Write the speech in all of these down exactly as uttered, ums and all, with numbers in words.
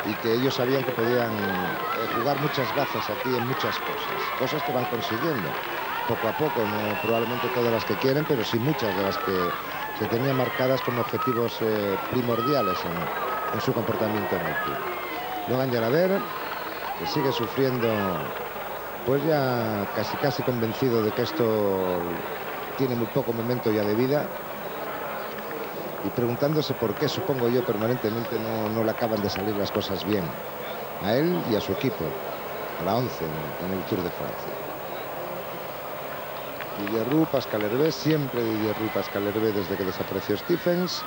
y que ellos sabían que podían eh, jugar muchas bazas aquí en muchas cosas, cosas que van consiguiendo poco a poco, no probablemente todas las que quieren, pero sí muchas de las que se tenían marcadas como objetivos eh, primordiales en, en su comportamiento en el club. Logan Jalaber, que sigue sufriendo, pues ya casi casi convencido de que esto tiene muy poco momento ya de vida, y preguntándose por qué, supongo yo, permanentemente no, no le acaban de salir las cosas bien a él y a su equipo, a la once en, en el Tour de Francia. Didier Roux, Pascal Hervé, siempre Didier Roux, Pascal Hervé desde que desapareció Stephens.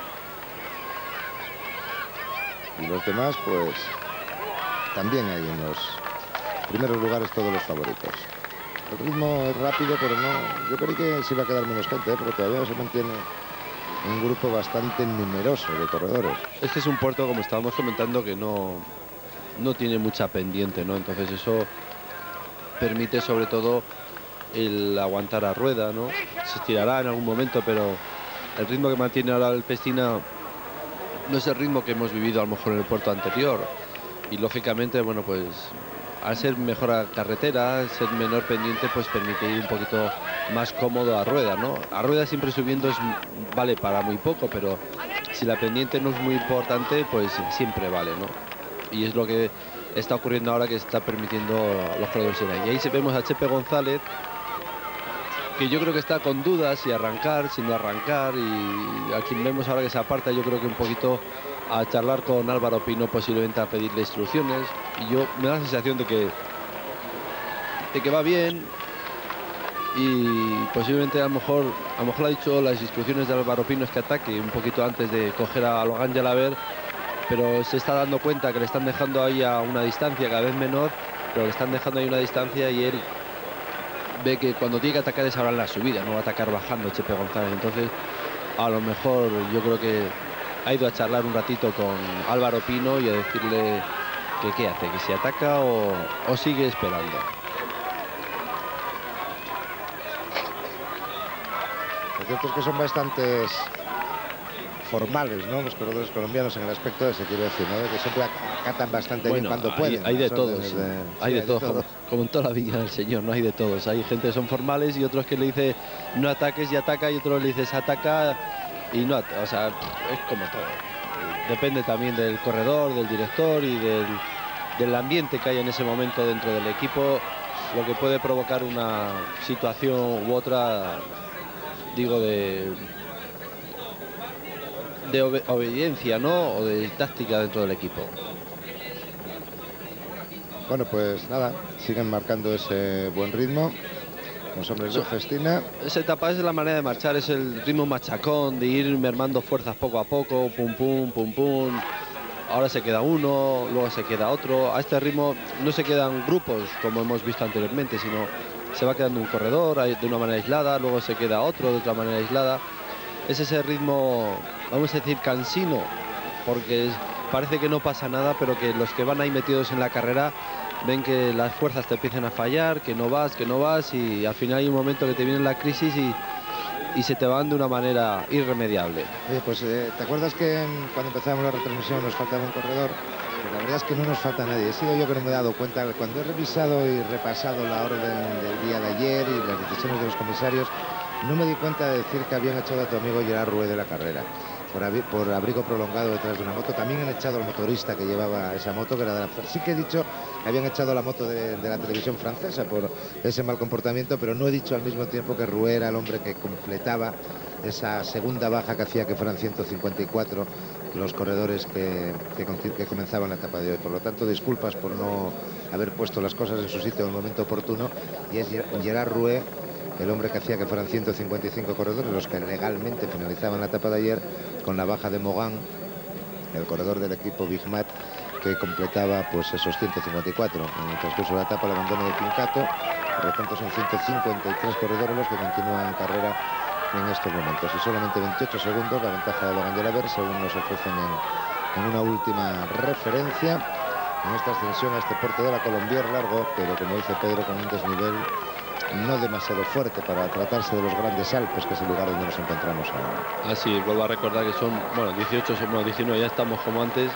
Y los demás, pues, también hay en los primeros lugares todos los favoritos. El ritmo es rápido, pero no... Yo creí que se iba a quedar menos gente, ¿eh? Pero todavía se mantiene un grupo bastante numeroso de corredores. Este es un puerto, como estábamos comentando, que no, no tiene mucha pendiente, ¿no? Entonces eso permite sobre todo el aguantar a rueda, ¿no? Se estirará en algún momento, pero el ritmo que mantiene ahora el Festina no es el ritmo que hemos vivido a lo mejor en el puerto anterior. Y lógicamente, bueno, pues al ser mejor carretera, al ser menor pendiente, pues permite ir un poquito más cómodo a rueda, ¿no? A rueda siempre subiendo es, vale para muy poco, pero si la pendiente no es muy importante, pues siempre vale, ¿no? Y es lo que está ocurriendo ahora, que está permitiendo los corredores ir ahí. Y ahí se vemos a Chepe González, que yo creo que está con dudas si arrancar, si no arrancar, y a quien vemos ahora que se aparta, yo creo que un poquito a charlar con Álvaro Pino, posiblemente a pedirle instrucciones, y yo me da la sensación de que de que va bien, y posiblemente a lo mejor a lo mejor ha dicho las instrucciones de Álvaro Pino es que ataque un poquito antes de coger a Logan Jalaber, pero se está dando cuenta que le están dejando ahí a una distancia cada vez menor, pero le están dejando ahí una distancia, y él ve que cuando tiene que atacar es ahora en la subida, no va a atacar bajando Chepe González. Entonces a lo mejor yo creo que ha ido a charlar un ratito con Álvaro Pino y a decirle que qué hace, que si ataca o, o sigue esperando. Lo cierto es que son bastantes formales, ¿no? Los corredores colombianos en el aspecto ese, quiero decir, ¿no? De que siempre acatan bastante Bueno, bien cuando hay, pueden. hay de las todos, órdenes de... hay Sí, de hay todos, de todo. como, como en toda la viña del Señor, no hay de todos. Hay gente que son formales y otros que le dice no ataques y ataca, y otros le dices ataca y no ataca. O sea, es como todo. Depende también del corredor, del director y del, del ambiente que hay en ese momento dentro del equipo, lo que puede provocar una situación u otra, digo, de... de obe obediencia, ¿no? O de táctica dentro del equipo. Bueno, pues nada, siguen marcando ese buen ritmo los hombres del Festina. Esa etapa es la manera de marchar, es el ritmo machacón, de ir mermando fuerzas poco a poco, pum pum, pum pum. Ahora se queda uno, luego se queda otro. A este ritmo no se quedan grupos como hemos visto anteriormente, sino se va quedando un corredor de una manera aislada, luego se queda otro de otra manera aislada. Es ese ritmo, vamos a decir, cansino, porque parece que no pasa nada, pero que los que van ahí metidos en la carrera ven que las fuerzas te empiezan a fallar, que no vas, que no vas, y al final hay un momento que te viene la crisis y, y se te van de una manera irremediable. Oye, pues eh, ¿te acuerdas que en, cuando empezábamos la retransmisión nos faltaba un corredor? Pues la verdad es que no nos falta nadie. He sido yo que no me he dado cuenta. Cuando he revisado y repasado la orden del día de ayer y las decisiones de los comisarios, no me di cuenta de decir que habían echado a tu amigo Gerard Rouet de la carrera por, abri por abrigo prolongado detrás de una moto. También han echado al motorista que llevaba esa moto, que era de la... Sí que he dicho que habían echado la moto de, de la televisión francesa por ese mal comportamiento, pero no he dicho al mismo tiempo que Rouet era el hombre que completaba esa segunda baja que hacía que fueran ciento cincuenta y cuatro los corredores que, que, que comenzaban la etapa de hoy. Por lo tanto, disculpas por no haber puesto las cosas en su sitio en el momento oportuno, y es Gerard Rouet el hombre que hacía que fueran ciento cincuenta y cinco corredores los que legalmente finalizaban la etapa de ayer, con la baja de Mogan, el corredor del equipo Big Mat, que completaba pues esos ciento cincuenta y cuatro en el transcurso de la etapa, el abandono de Pincato. Por lo tanto son ciento cincuenta y tres corredores los que continúan en carrera en estos momentos, y solamente veintiocho segundos la ventaja de Logan Jalaber, según nos ofrecen en, en una última referencia en esta ascensión a este puerto de la Colombier largo, pero como dice Pedro, con un desnivel no demasiado fuerte para tratarse de los grandes Alpes, que es el lugar donde nos encontramos ahora. Así, vuelvo a recordar que son, bueno, dieciocho, bueno, diecinueve, ya estamos como antes,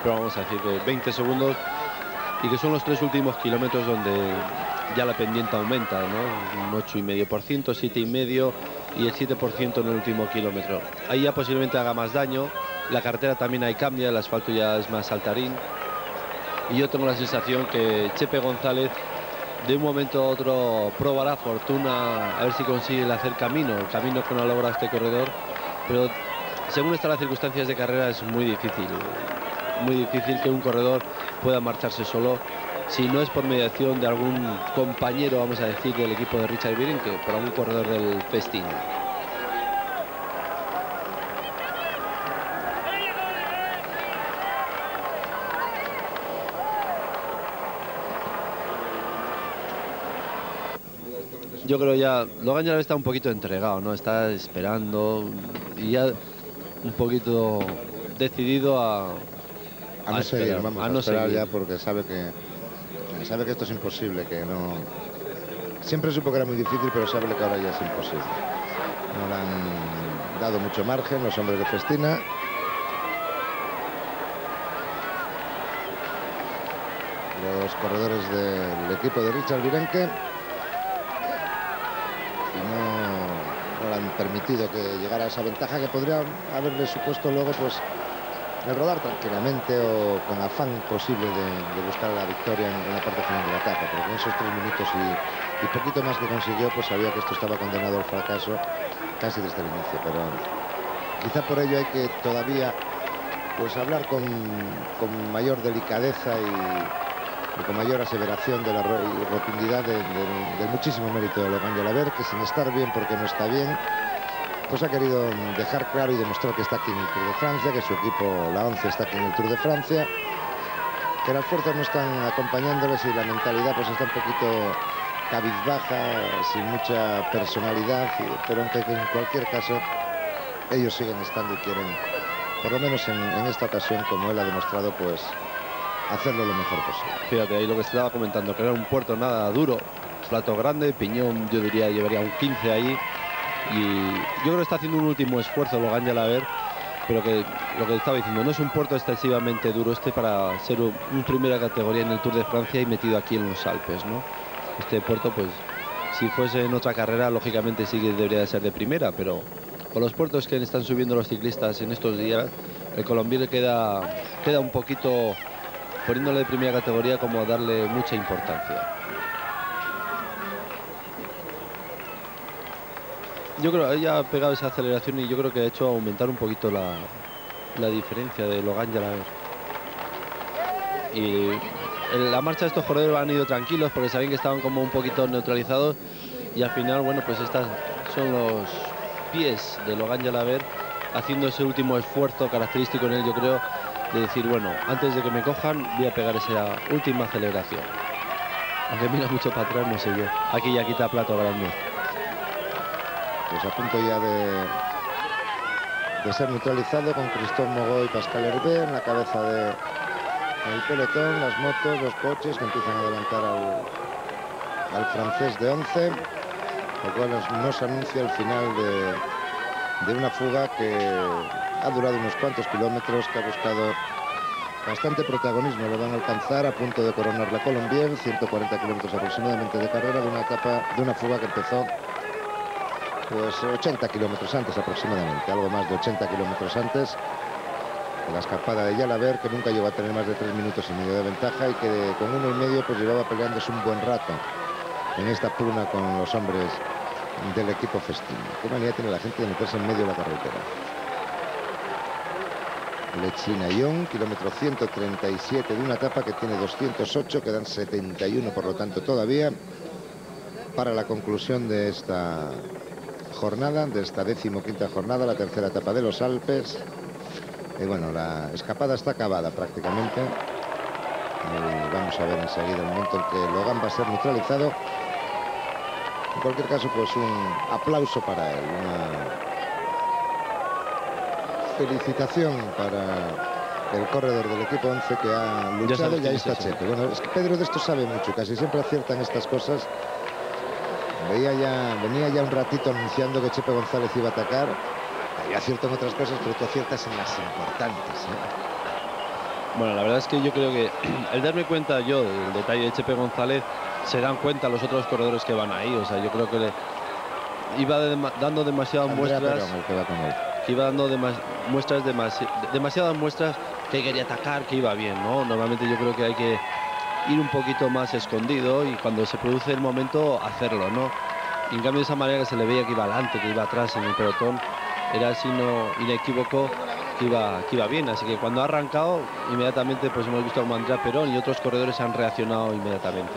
pero vamos a decir que veinte segundos, y que son los tres últimos kilómetros donde ya la pendiente aumenta, ¿no? Un ocho coma cinco por ciento, siete coma cinco por ciento y el siete por ciento en el último kilómetro. Ahí ya posiblemente haga más daño. La carretera también ahí cambia, el asfalto ya es más saltarín. Y yo tengo la sensación que Chepe González de un momento a otro prueba la fortuna a ver si consigue el hacer camino, el camino que no ha logrado este corredor. Pero según están las circunstancias de carrera es muy difícil, muy difícil que un corredor pueda marcharse solo si no es por mediación de algún compañero, vamos a decir, del equipo de Richard Virenque, por algún corredor del festín. Yo creo ya, Logan ya está un poquito entregado, ¿no? Está esperando y ya un poquito decidido a, a no a seguir, esperar, vamos a a, no esperar seguir. ya, porque sabe que sabe que esto es imposible, que no... Siempre supo que era muy difícil, pero sabe que ahora ya es imposible. No le han dado mucho margen los hombres de Festina. Los corredores del equipo de Richard Virenque. Y no, no le han permitido que llegara a esa ventaja que podría haberle supuesto luego, pues, el rodar tranquilamente o con afán posible de, de buscar la victoria en, en la parte final de la etapa, porque en esos tres minutos y, y poquito más que consiguió, pues sabía que esto estaba condenado al fracaso casi desde el inicio. Pero quizá por ello hay que todavía, pues, hablar con, con mayor delicadeza y, y con mayor aseveración de la rotundidad de, de, del muchísimo mérito de Laurent Jalabert, que sin estar bien porque no está bien, pues ha querido dejar claro y demostrar que está aquí en el Tour de Francia, que su equipo, la once, está aquí en el Tour de Francia, que las fuerzas no están acompañándoles y la mentalidad pues está un poquito cabizbaja, sin mucha personalidad, pero aunque en cualquier caso ellos siguen estando y quieren, por lo menos en, en esta ocasión, como él ha demostrado, pues hacerlo lo mejor posible. Fíjate, ahí lo que estaba comentando, que era un puerto nada duro, plato grande, Piñón yo diría llevaría un quince ahí. Y yo creo que está haciendo un último esfuerzo Logan Jalabert, pero que lo que estaba diciendo, no es un puerto excesivamente duro este para ser un, un primera categoría en el Tour de Francia y metido aquí en los Alpes, ¿no? Este puerto, pues, si fuese en otra carrera, lógicamente sí que debería de ser de primera, pero con los puertos que están subiendo los ciclistas en estos días, el colombiano queda, queda un poquito, poniéndole de primera categoría, como darle mucha importancia. Yo creo que ella ha pegado esa aceleración y yo creo que ha hecho aumentar un poquito la, la diferencia de Logan Jalabert. Y en la marcha de estos corredores han ido tranquilos porque sabían que estaban como un poquito neutralizados y al final, bueno, pues estas son los pies de Logan Jalabert haciendo ese último esfuerzo característico en él, yo creo, de decir, bueno, antes de que me cojan voy a pegar esa última aceleración. Aunque mira mucho para atrás, no sé yo. Aquí ya quita plato grande. Pues a punto ya de, de ser neutralizado, con Christophe Mogo y Pascal Hervé en la cabeza del pelotón, las motos, los coches que empiezan a adelantar al, al francés de once, lo cual nos, nos anuncia el final de, de una fuga que ha durado unos cuantos kilómetros, que ha buscado bastante protagonismo. Lo van a alcanzar a punto de coronar la Colombienne, ciento cuarenta kilómetros aproximadamente de carrera, de una etapa, de una fuga que empezó pues ochenta kilómetros antes aproximadamente, algo más de ochenta kilómetros antes de la escapada de Jalabert, que nunca llegó a tener más de tres minutos y medio de ventaja y que de, con uno y medio pues llevaba peleándose un buen rato en esta pugna con los hombres del equipo Festín. Qué manía tiene la gente de meterse en medio de la carretera. Lechina-Yon, kilómetro ciento treinta y siete de una etapa que tiene doscientos ocho, quedan setenta y uno por lo tanto todavía para la conclusión de esta jornada, de esta decimoquinta jornada, la tercera etapa de los Alpes. Y bueno, la escapada está acabada prácticamente. Y vamos a ver enseguida el momento en que Logan va a ser neutralizado. En cualquier caso, pues un aplauso para él, una felicitación para el corredor del equipo once que ha luchado. Y ahí está Chepe. Bueno, es que Pedro de esto sabe mucho, casi siempre aciertan estas cosas. Veía ya, venía ya un ratito anunciando que Chepe González iba a atacar. Yo acierto en otras cosas, pero tú aciertas en las importantes, ¿eh? Bueno, la verdad es que yo creo que el darme cuenta yo del detalle de Chepe González, se dan cuenta los otros corredores que van ahí. O sea, yo creo que le iba de, dando demasiadas Andrea muestras. Perón, el que va con él. Que iba dando demas, muestras demasi, demasiadas muestras que quería atacar, que iba bien, ¿no? Normalmente yo creo que hay que ir un poquito más escondido y cuando se produce el momento hacerlo, ¿no? Y en cambio de esa manera que se le veía que iba adelante, que iba atrás en el pelotón, era así no inequívoco que iba, que iba bien. Así que cuando ha arrancado, inmediatamente pues hemos visto como Andrea Perón y otros corredores han reaccionado inmediatamente.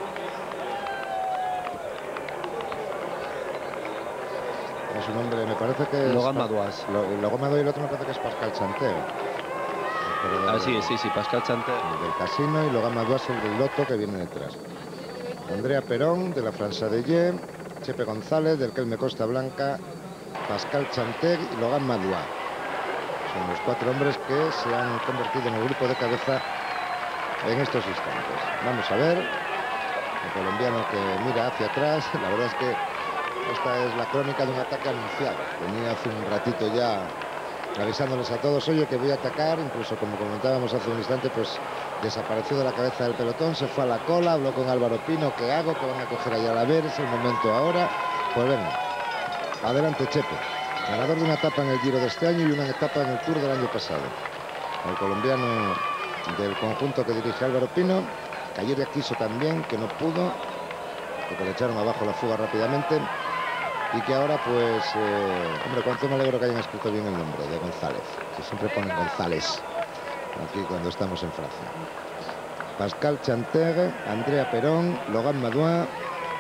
Su nombre me parece que Logan es Madouas. Logan Madouas y el otro me parece que es Pascal Chanter. Ah, sí, sí, sí, Pascal Chanter. El del Casino y Logan Madouas el del Loto que viene detrás. Andrea Perón de la França de Ye, Chepe González del Kelme Costa Blanca, Pascal Chanter y Logan Madouas. Son los cuatro hombres que se han convertido en el grupo de cabeza en estos instantes. Vamos a ver. El colombiano que mira hacia atrás. La verdad es que esta es la crónica de un ataque anunciado. Venía hace un ratito ya avisándoles a todos, oye, que voy a atacar. Incluso, como comentábamos hace un instante, pues desapareció de la cabeza del pelotón, se fue a la cola, habló con Álvaro Pino, ¿qué hago? ¿Qué van a coger allá a la ver? Es el momento ahora. Pues venga, adelante Chepe. Ganador de una etapa en el Giro de este año y una etapa en el Tour del año pasado. El colombiano del conjunto que dirige Álvaro Pino, que ayer ya quiso también, que no pudo, porque le echaron abajo la fuga rápidamente. Y que ahora, pues, eh, hombre, cuánto me alegro que hayan escrito bien el nombre de González, que siempre ponen González aquí cuando estamos en Francia. Pascal Chanter, Andrea Perón, Logan Madouas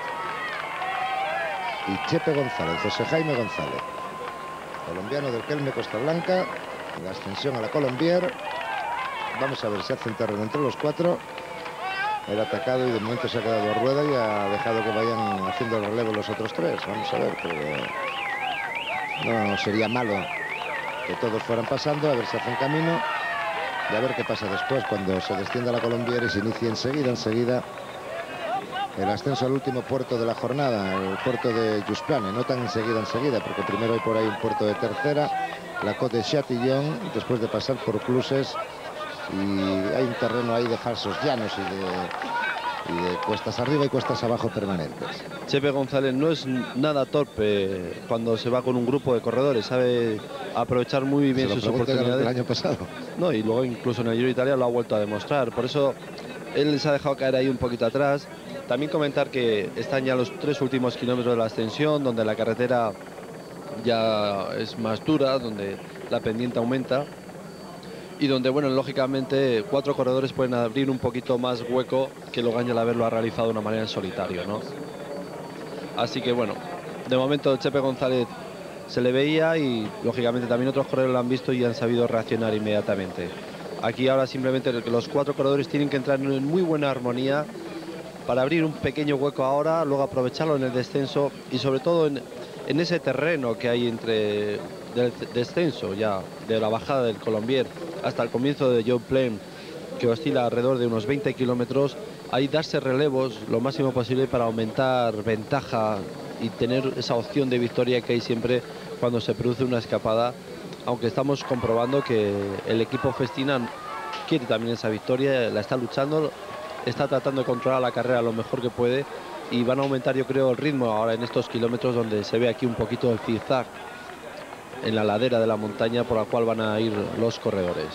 y Chepe González, José Jaime González, colombiano del Kelme Costa Blanca, la ascensión a la Colombier. Vamos a ver si hacen terreno entre los cuatro. El atacado y de momento se ha quedado a rueda y ha dejado que vayan haciendo el relevo los otros tres. Vamos a ver, porque no sería malo que todos fueran pasando, a ver si hacen camino y a ver qué pasa después cuando se descienda la Colombier y se inicie enseguida, enseguida el ascenso al último puerto de la jornada, el puerto de Jusplane. No tan enseguida, enseguida, porque primero hay por ahí un puerto de tercera, la Côte de Châtillon, después de pasar por Cluses. Y hay un terreno ahí de falsos llanos y de, y de cuestas arriba y cuestas abajo permanentes. Chepe González no es nada torpe cuando se va con un grupo de corredores, sabe aprovechar muy bien sus oportunidades. El año pasado. No, y luego incluso en el Giro de Italia lo ha vuelto a demostrar. Por eso él se ha dejado caer ahí un poquito atrás. También comentar que están ya los tres últimos kilómetros de la ascensión, donde la carretera ya es más dura, donde la pendiente aumenta. Y donde, bueno, lógicamente cuatro corredores pueden abrir un poquito más hueco que Logan Yalaber lo ha realizado de una manera en solitario, ¿no? Así que, bueno, de momento Chepe González se le veía y, lógicamente, también otros corredores lo han visto y han sabido reaccionar inmediatamente. Aquí ahora simplemente los cuatro corredores tienen que entrar en muy buena armonía para abrir un pequeño hueco ahora, luego aprovecharlo en el descenso y, sobre todo, en, en ese terreno que hay entre del descenso ya, de la bajada del Colombier hasta el comienzo de Joe Plain, que oscila alrededor de unos veinte kilómetros, ahí darse relevos lo máximo posible para aumentar ventaja y tener esa opción de victoria que hay siempre cuando se produce una escapada, aunque estamos comprobando que el equipo Festina quiere también esa victoria, la está luchando, está tratando de controlar la carrera lo mejor que puede y van a aumentar, yo creo, el ritmo ahora en estos kilómetros donde se ve aquí un poquito el zigzag en la ladera de la montaña por la cual van a ir los corredores.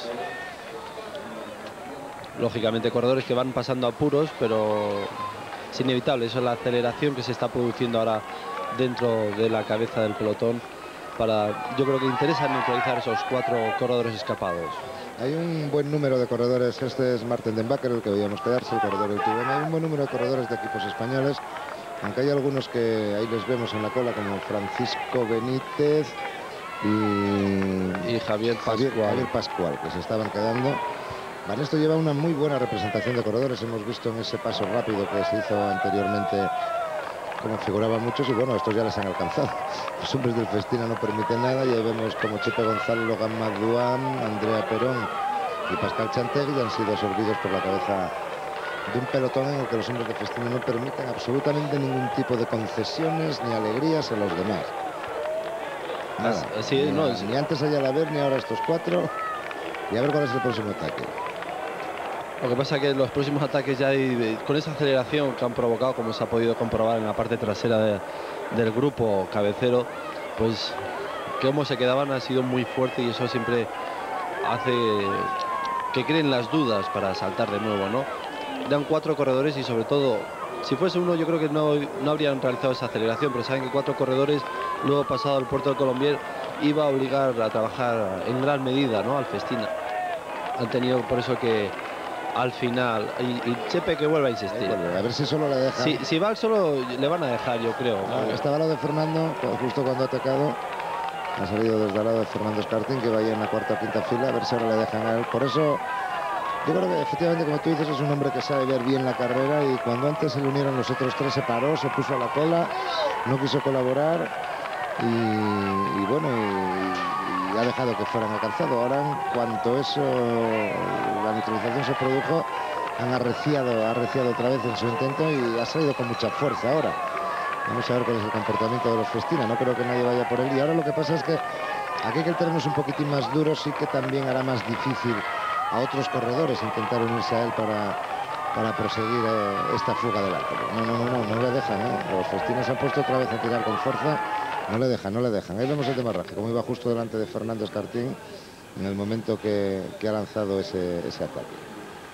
Lógicamente corredores que van pasando apuros, pero es inevitable, eso es la aceleración que se está produciendo ahora dentro de la cabeza del pelotón para, yo creo que interesa neutralizar esos cuatro corredores escapados. Hay un buen número de corredores, este es Martin Den Bakker, el que veíamos quedarse, el corredor del Tubén. Hay un buen número de corredores de equipos españoles, aunque hay algunos que ahí les vemos en la cola, como Francisco Benítez y, y Javier Pascual. Javier, Javier Pascual, que se estaban quedando. Banesto lleva una muy buena representación de corredores. Hemos visto en ese paso rápido que se hizo anteriormente como figuraban muchos y bueno, estos ya les han alcanzado. Los hombres del Festina no permiten nada y ahí vemos como Chepe González, Logan Madouas, Andrea Perón y Pascal Chanter ya han sido absorbidos por la cabeza de un pelotón en el que los hombres de Festina no permiten absolutamente ningún tipo de concesiones ni alegrías a los demás. Nada, Así, ni, no, ni sí. antes allá la ver ni ahora estos cuatro y a ver cuál es el próximo ataque. Lo que pasa es que los próximos ataques ya hay, con esa aceleración que han provocado, como se ha podido comprobar en la parte trasera de, del grupo cabecero, pues cómo se quedaban ha sido muy fuerte y eso siempre hace que creen las dudas para saltar de nuevo, ¿no? Dan cuatro corredores y sobre todo, si fuese uno yo creo que no, no habrían realizado esa aceleración, pero saben que cuatro corredores, luego pasado el puerto de Colombier, iba a obligar a trabajar en gran medida, ¿no?, al Festina. Han tenido por eso que al final, y, y Chepe que vuelva a insistir. Vuelve, a ver si solo le dejan. Si, si va al solo le van a dejar, yo creo. No, ¿no? Estaba lo de Fernando, justo cuando ha atacado, ha salido desde el lado de Fernando Escartín, que vaya en la cuarta o quinta fila, a ver si ahora le dejan a él. Por eso, yo creo que efectivamente, como tú dices, es un hombre que sabe ver bien la carrera y cuando antes se le unieron los otros tres se paró, se puso a la cola, no quiso colaborar y, y bueno, y, y ha dejado que fueran alcanzados. Ahora, en cuanto eso, la neutralización se produjo, han arreciado, arreciado otra vez en su intento y ha salido con mucha fuerza ahora. Vamos a ver cuál es el comportamiento de los Festina. No creo que nadie vaya por él. Y ahora lo que pasa es que aquí que el terreno es un poquitín más duro, sí que también hará más difícil a otros corredores intentar unirse a él para, para proseguir eh, esta fuga del alto. No, no, no, no, no le dejan. ¿eh? Los Festina se han puesto otra vez a tirar con fuerza. No le dejan, no le dejan. Ahí vemos el de Marraje, como iba justo delante de Fernando Escartín en el momento que, que ha lanzado ese, ese ataque.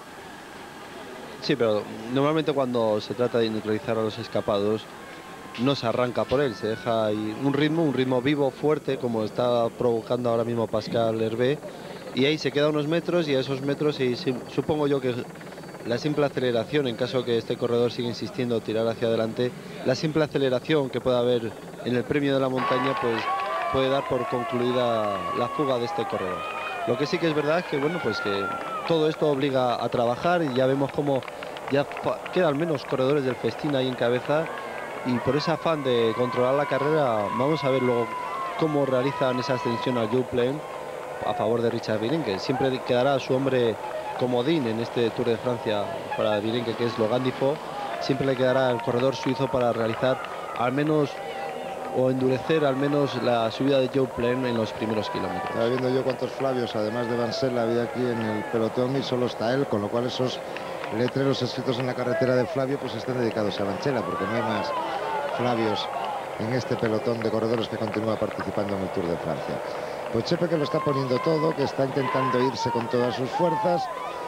Sí, pero normalmente cuando se trata de neutralizar a los escapados no se arranca por él, se deja ahí un ritmo, un ritmo vivo, fuerte, como está provocando ahora mismo Pascal Hervé, y ahí se queda unos metros y a esos metros, y supongo yo que la simple aceleración, en caso que este corredor siga insistiendo tirar hacia adelante, la simple aceleración que pueda haber en el premio de la montaña, pues puede dar por concluida la fuga de este corredor. Lo que sí que es verdad es que, bueno, pues que todo esto obliga a trabajar y ya vemos como ya quedan menos corredores del Festina ahí en cabeza. Y por ese afán de controlar la carrera, vamos a ver luego cómo realizan esa ascensión al Jouplain a favor de Richard Virenque. Siempre quedará su hombre comodín en este Tour de Francia para Virenque, que es Logan Difo. Siempre le quedará el corredor suizo para realizar al menos o endurecer al menos la subida de Jouplain en los primeros kilómetros. Estaba viendo yo cuántos Flavios, además de Vansel, había aquí en el pelotón y solo está él, con lo cual esos letreros escritos en la carretera de Flavio pues están dedicados a Banchela, porque no hay más Flavios en este pelotón de corredores que continúa participando en el Tour de Francia. Pues Chepe, que lo está poniendo todo, que está intentando irse con todas sus fuerzas,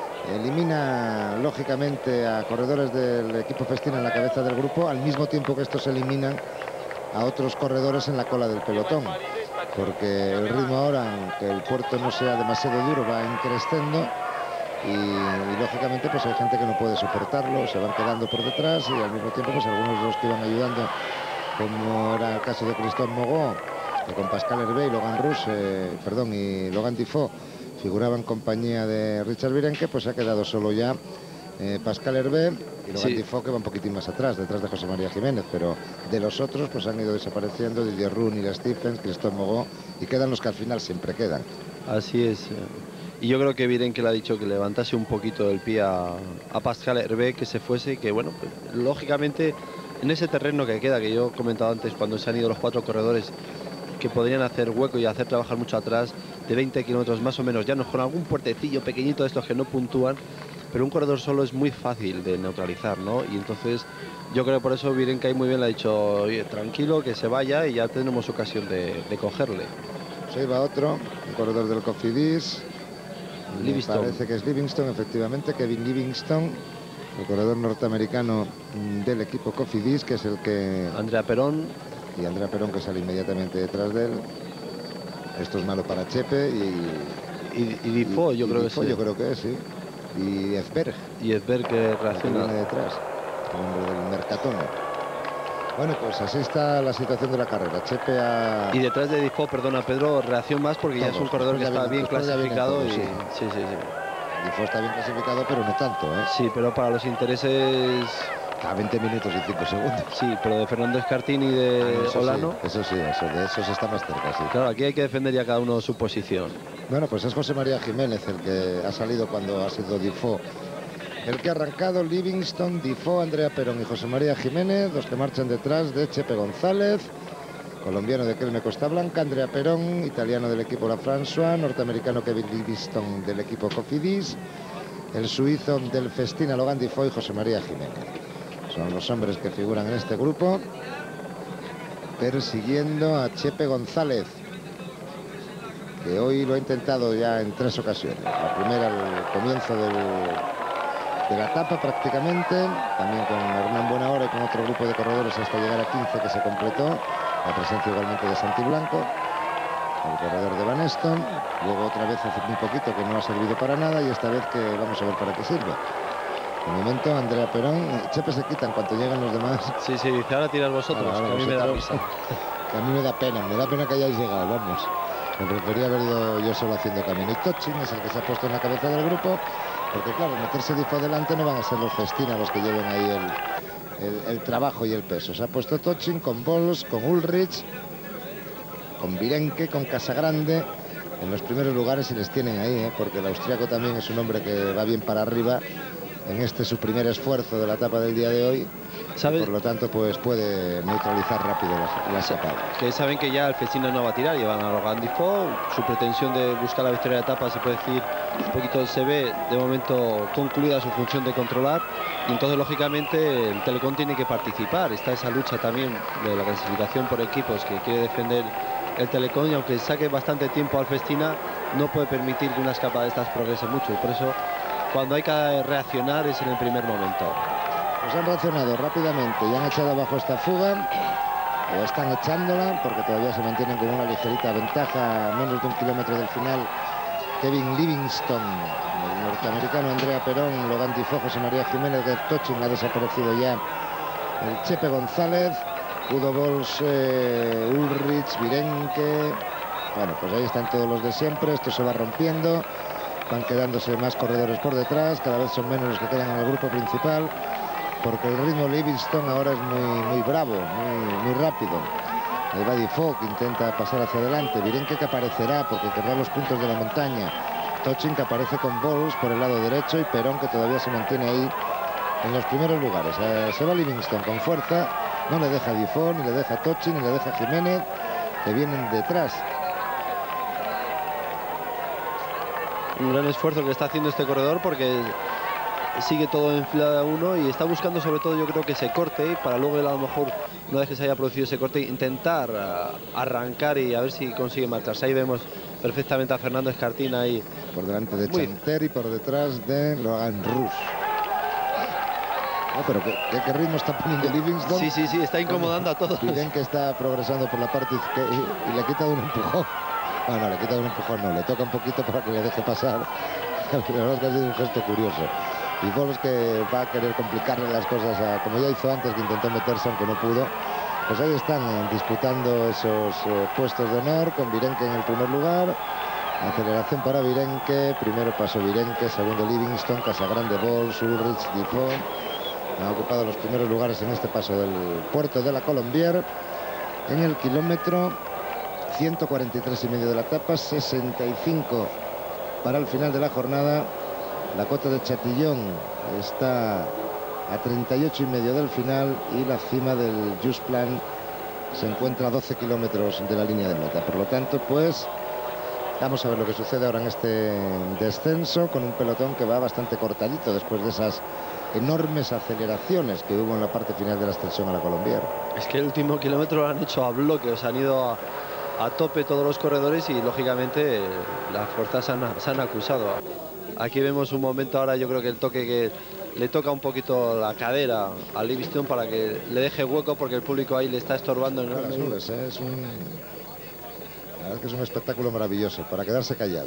elimina lógicamente a corredores del equipo Festina en la cabeza del grupo, al mismo tiempo que estos eliminan a otros corredores en la cola del pelotón, porque el ritmo ahora, aunque el puerto no sea demasiado duro, va increciendo. Y, y lógicamente pues hay gente que no puede soportarlo, se van quedando por detrás y al mismo tiempo pues algunos de los que iban ayudando, como era el caso de Christophe Mogó, que con Pascal Hervé y Logan Rousse, eh, perdón, y Logan Difo figuraban en compañía de Richard Virenque, pues se ha quedado solo ya eh, Pascal Hervé y Logan sí. Difo, que va un poquitín más atrás, detrás de José María Jiménez, pero de los otros pues han ido desapareciendo Didier Roux, Neil Stephens, Christophe Mogó, y quedan los que al final siempre quedan. Así es. Y yo creo que Virenque le ha dicho que levantase un poquito el pie a, a Pascal Hervé, que se fuese, que bueno, pues, lógicamente en ese terreno que queda, que yo he comentado antes, cuando se han ido los cuatro corredores, que podrían hacer hueco y hacer trabajar mucho atrás, de veinte kilómetros más o menos llanos, con algún puertecillo pequeñito de estos que no puntúan, pero un corredor solo es muy fácil de neutralizar, ¿no? Y entonces yo creo que por eso Virenque ahí muy bien le ha dicho, oye, tranquilo, que se vaya y ya tenemos ocasión de, de cogerle. Se iba otro, un corredor del Cofidis. Livingston. Me parece que es Livingston, efectivamente, Kevin Livingston, el corredor norteamericano del equipo Cofidis, que es el que... Andrea Perón. Y Andrea Perón, que sale inmediatamente detrás de él. Esto es malo para Chepe y... Y, y Difo, yo y creo Difo, que sí. yo creo que es, sí. Y Esberg. Y Esberg que reacciona. Viene detrás, el hombre del Mercatone. Bueno, pues así está la situación de la carrera. Chepe a... Y detrás de Difo, perdona Pedro, reacción más porque todos, ya es un corredor que está bien, bien clasificado. Todos, y... sí. Sí, sí, sí. Difo está bien clasificado, pero no tanto, ¿eh? Sí, pero para los intereses... A veinte minutos y cinco segundos. Sí, pero de Fernando Escartín y de ah, eso Olano. Sí, eso sí, eso, de esos está más cerca, sí. Claro, aquí hay que defender ya cada uno su posición. Bueno, pues es José María Jiménez el que ha salido cuando ha sido Difo. El que ha arrancado, Livingston, Difo, Andrea Perón y José María Jiménez, los que marchan detrás de Chepe González, colombiano de Kelme Costa Blanca, Andrea Perón, italiano del equipo La François, norteamericano Kevin Livingston del equipo Cofidis, el suizo del Festina, Logan Difo y José María Jiménez. Son los hombres que figuran en este grupo, persiguiendo a Chepe González, que hoy lo ha intentado ya en tres ocasiones. La primera al comienzo del, de la etapa prácticamente, también con Hernán Buenahora y con otro grupo de corredores hasta llegar a quince que se completó. La presencia igualmente de Santi Blanco, el corredor de Van Eston. Luego otra vez hace muy poquito que no ha servido para nada, y esta vez que vamos a ver para qué sirve. De momento Andrea Perón, Chepe se quitan cuando llegan los demás. Sí, sí, dice, ahora tirad vosotros, Ahora, ahora que a mí me da vosotros. risa. Que a mí me da pena, me da pena que hayáis llegado, vamos. Me prefería haber ido yo solo haciendo camino. Y Tochin es el que se ha puesto en la cabeza del grupo, porque claro, meterse Difo delante no van a ser los Festina los que lleven ahí el, el, el trabajo y el peso. Se ha puesto Tochin con Bols, con Ulrich, con Virenque, con Casagrande en los primeros lugares, y les tienen ahí, ¿eh? Porque el austriaco también es un hombre que va bien para arriba en este su primer esfuerzo de la etapa del día de hoy. Por lo tanto, pues puede neutralizar rápido la, la sacada. Que saben que ya el Festina no va a tirar, llevan a Logan Difo. Su pretensión de buscar la victoria de etapa, se puede decir, un poquito se ve de momento concluida su función de controlar. Y entonces, lógicamente, el Telecom tiene que participar. Está esa lucha también de la clasificación por equipos que quiere defender el Telecom, y aunque saque bastante tiempo al Festina, no puede permitir que una escapada de estas progrese mucho. Y por eso, cuando hay que reaccionar, es en el primer momento. Pues han reaccionado rápidamente y han echado abajo esta fuga, o están echándola, porque todavía se mantienen con una ligerita ventaja a menos de un kilómetro del final. Kevin Livingston, el norteamericano, Andrea Perón, Logan Difo, José María Jiménez, de Tochin ha desaparecido ya el Chepe González, Udo Bols, eh, Ulrich, Virenque. Bueno, pues ahí están todos los de siempre. Esto se va rompiendo, van quedándose más corredores por detrás, cada vez son menos los que quedan en el grupo principal, porque el ritmo Livingston ahora es muy, muy bravo, muy, muy rápido. Ahí va Difo, que intenta pasar hacia adelante. Virenque, que aparecerá porque querrá los puntos de la montaña. Tochin, que aparece con Bols por el lado derecho, y Perón, que todavía se mantiene ahí en los primeros lugares. Eh, se va Livingston con fuerza, no le deja Difo, ni le deja Tochin, ni le deja Jiménez, que vienen detrás. Un gran esfuerzo que está haciendo este corredor, porque sigue todo en fila uno y está buscando sobre todo, yo creo, que se corte, para luego él, a lo mejor, una vez que se haya producido ese corte, intentar uh, arrancar y a ver si consigue marcharse. Ahí vemos perfectamente a Fernando Escartina ahí por delante de Muy... Chanter y por detrás de Logan Rus. No, pero ¿qué, qué ritmo está poniendo Livingston? Sí, sí, sí, está incomodando a todos. Miren que está progresando por la parte izquierda y, y le quita un empujón. No, no, le quita un empujón, no, le toca un poquito para que le deje pasar. La verdad es que ha sido un gesto curioso. Y Bols, que va a querer complicarle las cosas, a, como ya hizo antes, que intentó meterse aunque no pudo. Pues ahí están eh, disputando esos eh, puestos de honor, con Virenque en el primer lugar. Aceleración para Virenque, primero paso Virenque, segundo Livingston, Casagrande, Bols, Ulrich, Difo. Han ocupado los primeros lugares en este paso del puerto de la Colombier. En el kilómetro ciento cuarenta y tres y medio de la etapa, sesenta y cinco para el final de la jornada. La cota de Chatillon está a treinta y ocho y medio del final, y la cima del Just Plan se encuentra a doce kilómetros de la línea de meta. Por lo tanto, pues vamos a ver lo que sucede ahora en este descenso, con un pelotón que va bastante cortadito después de esas enormes aceleraciones que hubo en la parte final de la ascensión a la Colombier. Es que el último kilómetro lo han hecho a bloque, o sea, han ido a, a tope todos los corredores, y lógicamente las fuerzas se han, se han acusado. Aquí vemos un momento ahora, yo creo que el toque que le toca un poquito la cadera a Livingston para que le deje hueco, porque el público ahí le está estorbando. ¿No? Las nubes, ¿eh? Es un... La verdad es que es un espectáculo maravilloso para quedarse callado.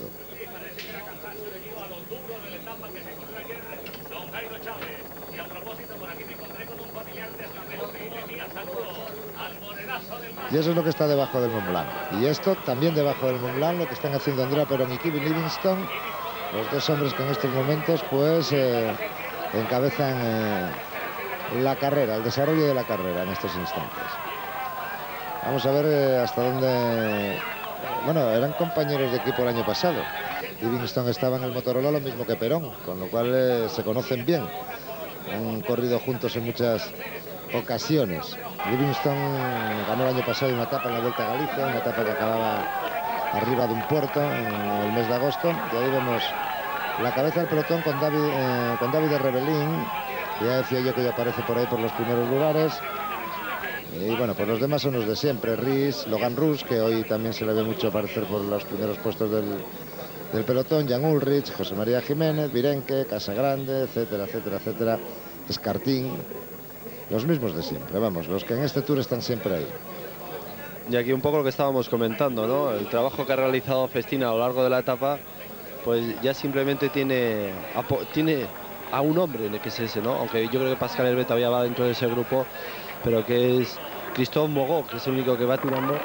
Y eso es lo que está debajo del Mont Blanc. Y esto también debajo del Mont Blanc, lo que están haciendo Andrea Perón y Kevin Livingston, los dos hombres que en estos momentos pues eh, encabezan eh, la carrera, el desarrollo de la carrera en estos instantes. Vamos a ver eh, hasta dónde... Bueno, eran compañeros de equipo el año pasado. Livingston estaba en el Motorola, lo mismo que Perón, con lo cual eh, se conocen bien. Han corrido juntos en muchas ocasiones. Livingston ganó el año pasado una etapa en la Vuelta a Galicia, una etapa que acababa arriba de un puerto en el mes de agosto. Y ahí vemos la cabeza del pelotón con David, eh, con David de Rebelín. Ya decía yo que ya aparece por ahí por los primeros lugares. Y bueno, pues los demás son los de siempre. Rhys, Logan Rus, que hoy también se le ve mucho aparecer por los primeros puestos del, del pelotón. Jan Ullrich, José María Jiménez, Virenque, Casagrande, etcétera, etcétera, etcétera. Escartín. Los mismos de siempre, vamos, los que en este Tour están siempre ahí. Y aquí un poco lo que estábamos comentando, ¿no? El trabajo que ha realizado Festina a lo largo de la etapa, pues ya simplemente tiene, tiene a un hombre en el que es ese, ¿no? Aunque yo creo que Pascal Hervé todavía va dentro de ese grupo, pero que es Christophe Moreau, que es el único que va tirando.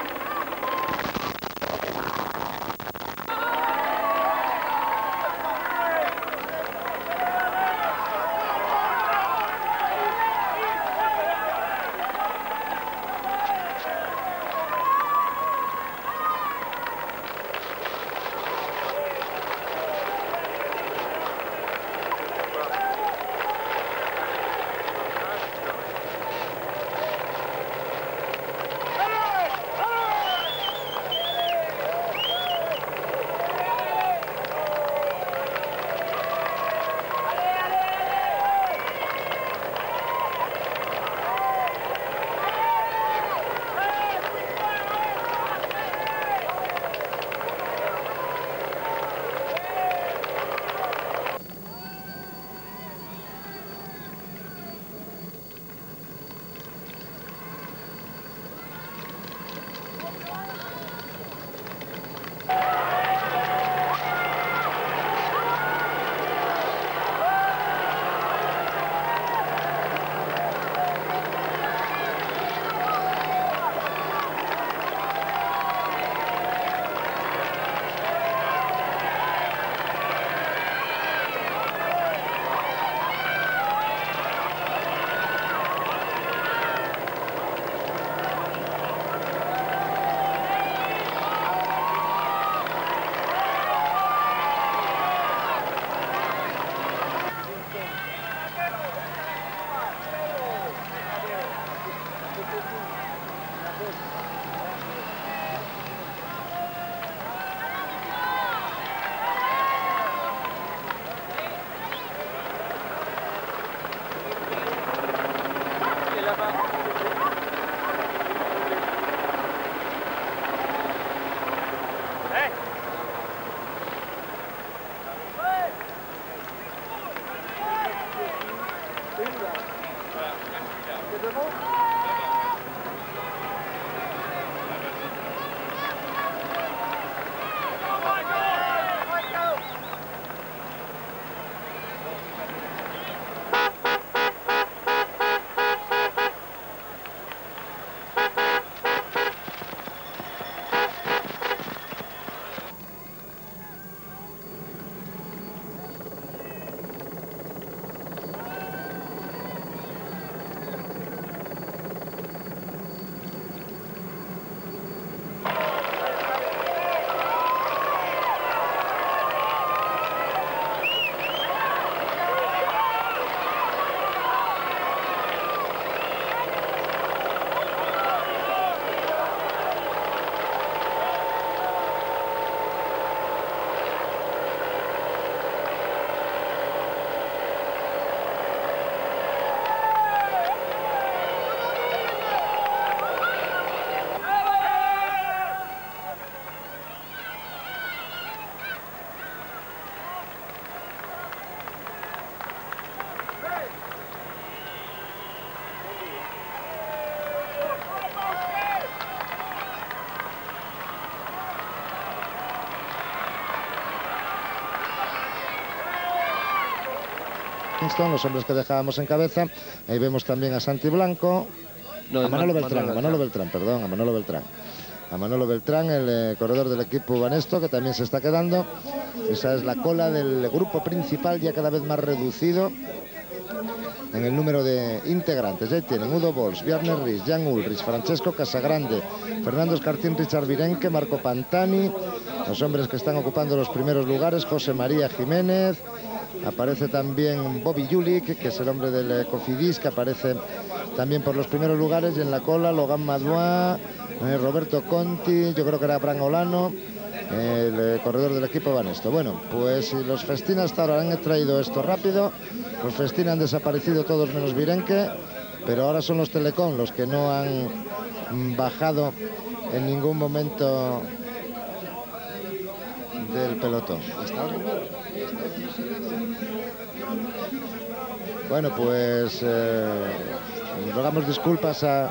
Los hombres que dejábamos en cabeza. Ahí vemos también a Santi Blanco, no, a Manolo Man Beltrán, Manolo, a Manolo Beltrán, perdón, a Manolo Beltrán. A Manolo Beltrán, el eh, corredor del equipo Banesto, que también se está quedando. Esa es la cola del grupo principal, ya cada vez más reducido en el número de integrantes. Ahí tienen Udo Bols, Bjarne Riis, Jan Ullrich, Francesco Casagrande, Fernando Escartín, Richard Virenque, Marco Pantani. Los hombres que están ocupando los primeros lugares, José María Jiménez. Aparece también Bobby Julik, que es el hombre del Cofidis, que aparece también por los primeros lugares. Y en la cola, Logan Madoua, eh, Roberto Conti, yo creo que era Bran Olano, el eh, corredor del equipo Banesto. Bueno, pues si los Festina hasta ahora han traído esto rápido, los Festina han desaparecido todos menos Virenque, pero ahora son los Telecom los que no han mm, bajado en ningún momento del pelotón. Bueno, pues eh, rogamos disculpas a...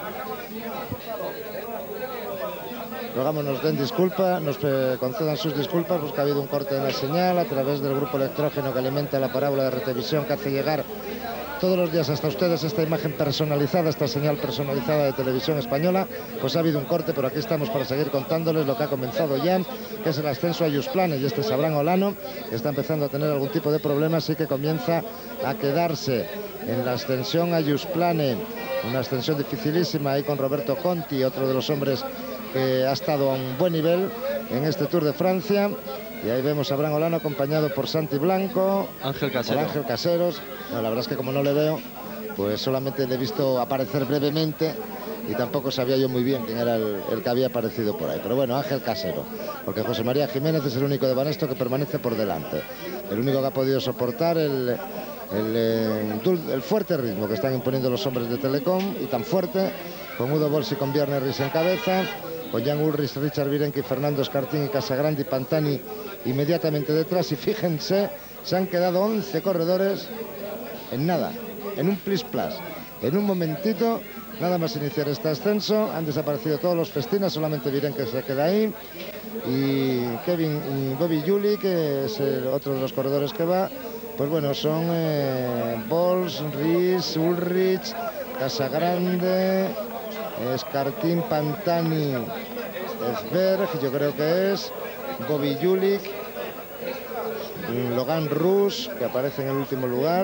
Rogamos nos den disculpa, nos eh, concedan sus disculpas porque ha habido un corte en la señal a través del grupo electrógeno que alimenta la parábola de Retevisión, que hace llegar todos los días hasta ustedes esta imagen personalizada, esta señal personalizada de Televisión Española. Pues ha habido un corte, pero aquí estamos para seguir contándoles lo que ha comenzado ya, que es el ascenso a Iusplane, y este Sabrán Olano, que está empezando a tener algún tipo de problemas y que comienza a quedarse en la ascensión a Iusplane, una ascensión dificilísima ahí con Roberto Conti, otro de los hombres que ha estado a un buen nivel en este Tour de Francia. Y ahí vemos a Sabrán Olano acompañado por Santi Blanco, Ángel Casero. por Ángel Caseros. No, la verdad es que como no le veo, pues solamente le he visto aparecer brevemente y tampoco sabía yo muy bien quién era el, el que había aparecido por ahí. Pero bueno, Ángel Casero, porque José María Jiménez es el único de Banesto que permanece por delante, el único que ha podido soportar el, el, el, el fuerte ritmo que están imponiendo los hombres de Telecom, y tan fuerte, con Udo Bols y con Bjarne Riis en cabeza, con Jan Ullrich, Richard Virenque y Fernando Escartín y Casagrande y Pantani inmediatamente detrás. Y fíjense, se han quedado once corredores en nada, en un plis plas, en un momentito, nada más iniciar este ascenso. Han desaparecido todos los Festinas, solamente Virenque se queda ahí, y Kevin y Bobby Juli, que es el otro de los corredores que va. Pues bueno, son eh, Bols, Riis, Ullrich, Casagrande, Escartín, Pantani, Esberg, yo creo que es, Bobby Julik, Logan Rus, que aparece en el último lugar.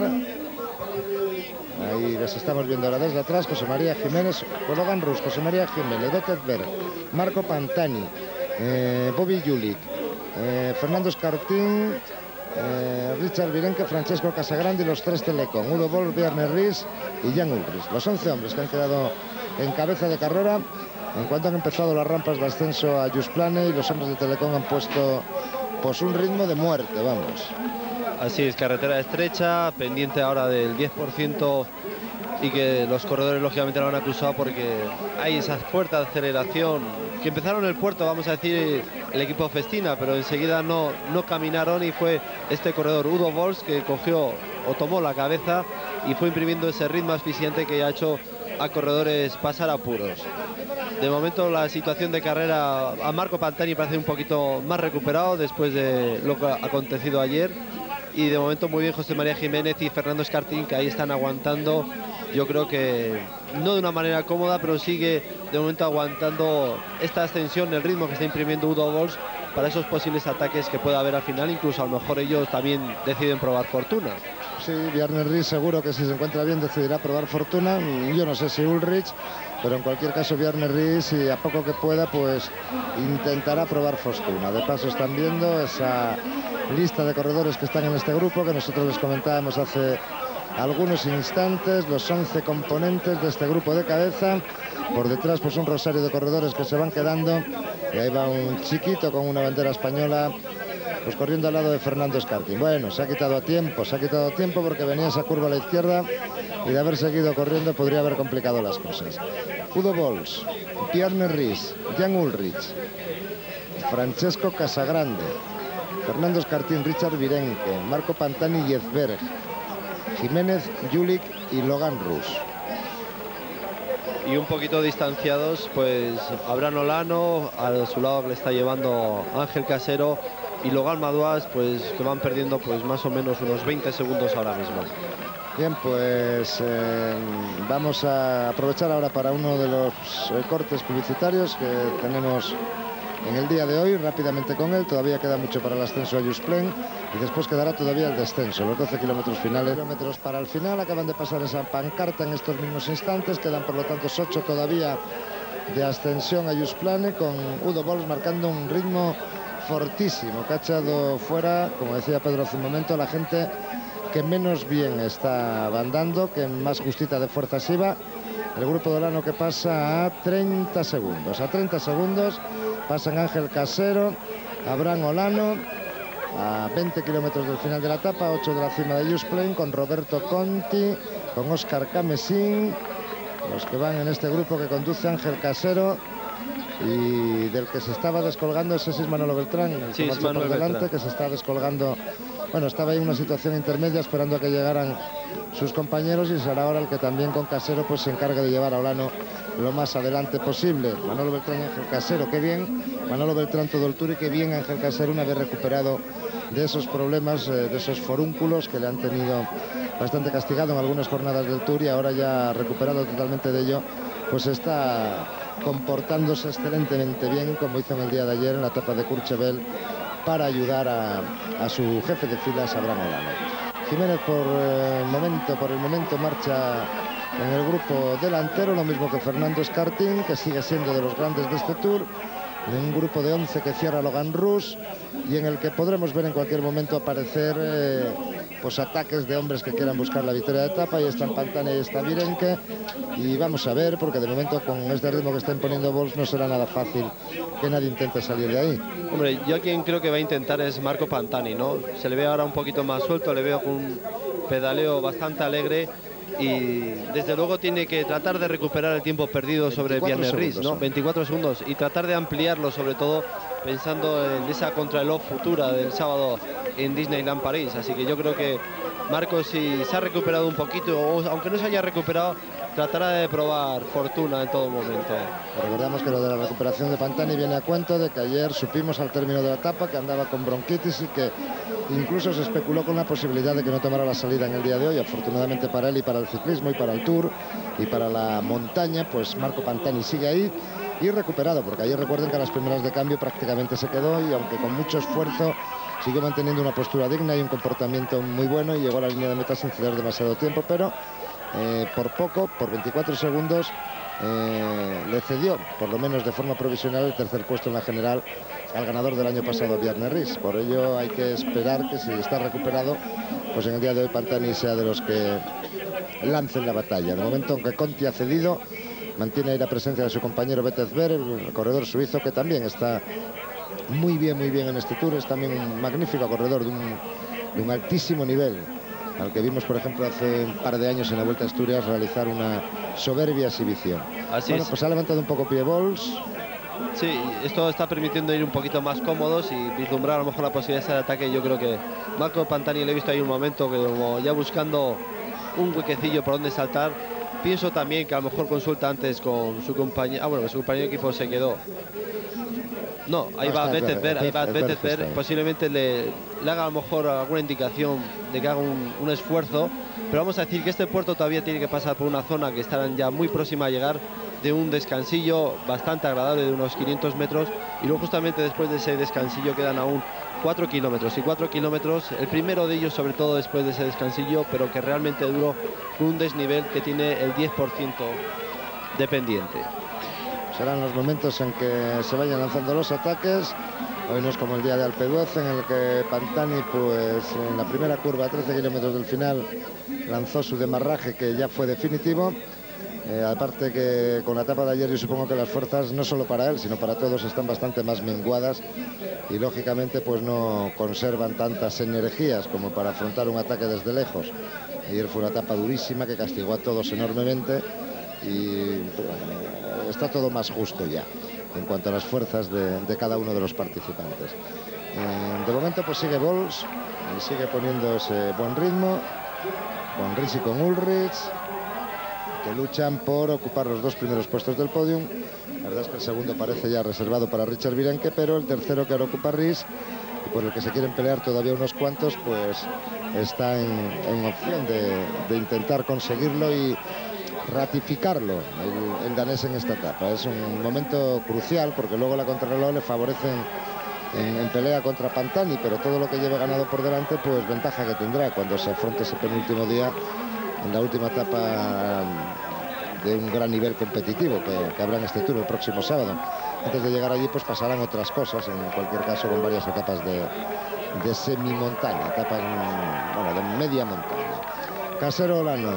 Ahí les estamos viendo ahora desde atrás. José María Jiménez, Logan Rus, José María Jiménez, Esberg, Marco Pantani, eh, Bobby Julik, eh, Fernando Escartín, eh, Richard Virenque, Francesco Casagrande y los tres Telecom, Udo Bols, Bjarne Riis y Jan Ullrich. Los once hombres que han quedado en cabeza de carrera en cuanto han empezado las rampas de ascenso a Iusplane, y los hombres de Telecom han puesto pues un ritmo de muerte, vamos. Así es, carretera estrecha, pendiente ahora del diez por ciento, y que los corredores lógicamente lo han acusado porque hay esas puertas de aceleración que empezaron en el puerto, vamos a decir, el equipo Festina, pero enseguida no, no caminaron, y fue este corredor Udo Bols que cogió o tomó la cabeza y fue imprimiendo ese ritmo asfixiante que ha hecho a corredores pasar apuros. De momento la situación de carrera a Marco Pantani parece un poquito más recuperado después de lo que ha acontecido ayer, y de momento muy bien José María Jiménez y Fernando Escartín, que ahí están aguantando, yo creo que no de una manera cómoda, pero sigue de momento aguantando esta ascensión, el ritmo que está imprimiendo Udo Bols para esos posibles ataques que pueda haber al final. Incluso a lo mejor ellos también deciden probar fortuna. Sí, Bjarne Riis seguro que si se encuentra bien decidirá probar fortuna. Yo no sé si Ullrich, pero en cualquier caso Bjarne Riis, y a poco que pueda, pues intentará probar fortuna. De paso están viendo esa lista de corredores que están en este grupo, que nosotros les comentábamos hace algunos instantes, los once componentes de este grupo de cabeza. Por detrás pues un rosario de corredores que se van quedando, y ahí va un chiquito con una bandera española pues corriendo al lado de Fernando Escartín. Bueno, se ha quitado a tiempo, se ha quitado tiempo porque venía esa curva a la izquierda, y de haber seguido corriendo podría haber complicado las cosas. Udo Bols, Bjarne Riis, Jan Ullrich, Francesco Casagrande, Fernando Escartín, Richard Virenque, Marco Pantani y Esberg, Jiménez, Julik y Logan Rus. Y un poquito distanciados, pues Abraham Olano, a su lado que le está llevando Ángel Casero, y Logan Maduas, pues que van perdiendo pues más o menos unos veinte segundos ahora mismo. Bien, pues eh, vamos a aprovechar ahora para uno de los eh, cortes publicitarios que tenemos en el día de hoy, rápidamente con él. Todavía queda mucho para el ascenso a Iusplane, y después quedará todavía el descenso, los doce kilómetros finales. Kilómetros para el final, acaban de pasar esa pancarta en estos mismos instantes, quedan por lo tanto ocho todavía de ascensión a Iusplane, con Udo Bols marcando un ritmo fortísimo, que ha echado fuera, como decía Pedro hace un momento, a la gente que menos bien está andando, que más justita de fuerzas iba. El grupo de Olano que pasa a treinta segundos, a treinta segundos pasan Ángel Casero, Abraham Olano, a veinte kilómetros del final de la etapa, ocho de la cima de Just-Plane, con Roberto Conti, con Óscar Camesín, los que van en este grupo que conduce Ángel Casero, y del que se estaba descolgando, ese sí es Manolo Beltrán, el sí, que es marcha por delante, Beltrán. que se está descolgando. Bueno, estaba ahí en una situación intermedia esperando a que llegaran sus compañeros, y será ahora el que también con Casero pues se encarga de llevar a Olano lo más adelante posible. Manolo Beltrán y Ángel Casero, qué bien Manolo Beltrán todo el Tour, y qué bien Ángel Casero una vez recuperado de esos problemas, eh, de esos forúnculos que le han tenido bastante castigado en algunas jornadas del Tour, y ahora ya recuperado totalmente de ello, pues está comportándose excelentemente bien, como hizo en el día de ayer en la etapa de Courchevel, para ayudar a, a su jefe de filas, Abraham Olano. Jiménez por el momento, por el momento marcha en el grupo delantero, lo mismo que Fernando Escartín, que sigue siendo de los grandes de este Tour, en un grupo de once que cierra Logan Rus, y en el que podremos ver en cualquier momento aparecer eh, pues ataques de hombres que quieran buscar la victoria de etapa. Ahí están Pantani y está Virenque, y vamos a ver, porque de momento con este ritmo que está imponiendo Bols no será nada fácil que nadie intente salir de ahí. Hombre, yo a quien creo que va a intentar es Marco Pantani, ¿no? Se le ve ahora un poquito más suelto, le veo con un pedaleo bastante alegre, y desde luego tiene que tratar de recuperar el tiempo perdido sobre Bjarne Riis, ¿no? veinticuatro segundos, y tratar de ampliarlo, sobre todo pensando en esa contrarreloj futura del sábado en Disneyland París. Así que yo creo que Marco, si se ha recuperado un poquito, o aunque no se haya recuperado, tratará de probar fortuna en todo momento. Recordamos que lo de la recuperación de Pantani viene a cuento de que ayer supimos al término de la etapa que andaba con bronquitis, y que incluso se especuló con la posibilidad de que no tomara la salida en el día de hoy. Afortunadamente para él y para el ciclismo y para el Tour y para la montaña, pues Marco Pantani sigue ahí y recuperado, porque ayer recuerden que a las primeras de cambio prácticamente se quedó, y aunque con mucho esfuerzo siguió manteniendo una postura digna y un comportamiento muy bueno, y llegó a la línea de meta sin ceder demasiado tiempo, pero eh, por poco, por veinticuatro segundos, eh, le cedió, por lo menos de forma provisional, el tercer puesto en la general al ganador del año pasado, Bjarne Riis. Por ello hay que esperar que, si está recuperado, pues en el día de hoy Pantani sea de los que lancen la batalla. De momento, aunque Conti ha cedido, mantiene ahí la presencia de su compañero Betezver, el corredor suizo, que también está muy bien, muy bien en este Tour. Es también un magnífico corredor de un, de un altísimo nivel, al que vimos, por ejemplo, hace un par de años en la Vuelta a Asturias realizar una soberbia exhibición. Así bueno, es. Pues ha levantado un poco pie Bols. Sí, esto está permitiendo ir un poquito más cómodos y vislumbrar a lo mejor la posibilidad de ataque. Yo creo que Marco Pantani le he visto ahí un momento que, como ya buscando un huequecillo por donde saltar. Pienso también que a lo mejor consulta antes con su compañero. Ah, bueno, su compañero de equipo se quedó. No, ahí va Betezver, ahí va Betezver. Posiblemente le, le haga a lo mejor alguna indicación de que haga un, un esfuerzo. Pero vamos a decir que este puerto todavía tiene que pasar por una zona que estarán ya muy próxima a llegar, de un descansillo bastante agradable de unos quinientos metros, y luego justamente después de ese descansillo quedan aún cuatro kilómetros y cuatro kilómetros, el primero de ellos sobre todo después de ese descansillo, pero que realmente duró un desnivel que tiene el diez por ciento de pendiente. Serán los momentos en que se vayan lanzando los ataques. Hoy no es como el día de Alpe d'Huez, en el que Pantani, pues en la primera curva a trece kilómetros del final, lanzó su demarraje, que ya fue definitivo. Eh, aparte que con la etapa de ayer yo supongo que las fuerzas, no solo para él, sino para todos, están bastante más menguadas, y lógicamente pues no conservan tantas energías como para afrontar un ataque desde lejos. Ayer fue una etapa durísima que castigó a todos enormemente, y eh, está todo más justo ya en cuanto a las fuerzas de, de cada uno de los participantes. Eh, de momento pues sigue Bols y sigue poniendo ese buen ritmo con Riis y con Ulrich, que luchan por ocupar los dos primeros puestos del podium. La verdad es que el segundo parece ya reservado para Richard Virenque, pero el tercero, que ahora ocupa Riis, y por el que se quieren pelear todavía unos cuantos, pues está en, en opción de, de intentar conseguirlo y ratificarlo el, el danés en esta etapa. Es un momento crucial, porque luego la contrarreloj le favorece en, en, en pelea contra Pantani, pero todo lo que lleve ganado por delante, pues ventaja que tendrá cuando se afronte ese penúltimo día, en la última etapa de un gran nivel competitivo que, que habrá en este Tour el próximo sábado. Antes de llegar allí, pues pasarán otras cosas, en cualquier caso, con varias etapas de, de semimontaña, etapas, bueno, de media montaña. Casero, Olano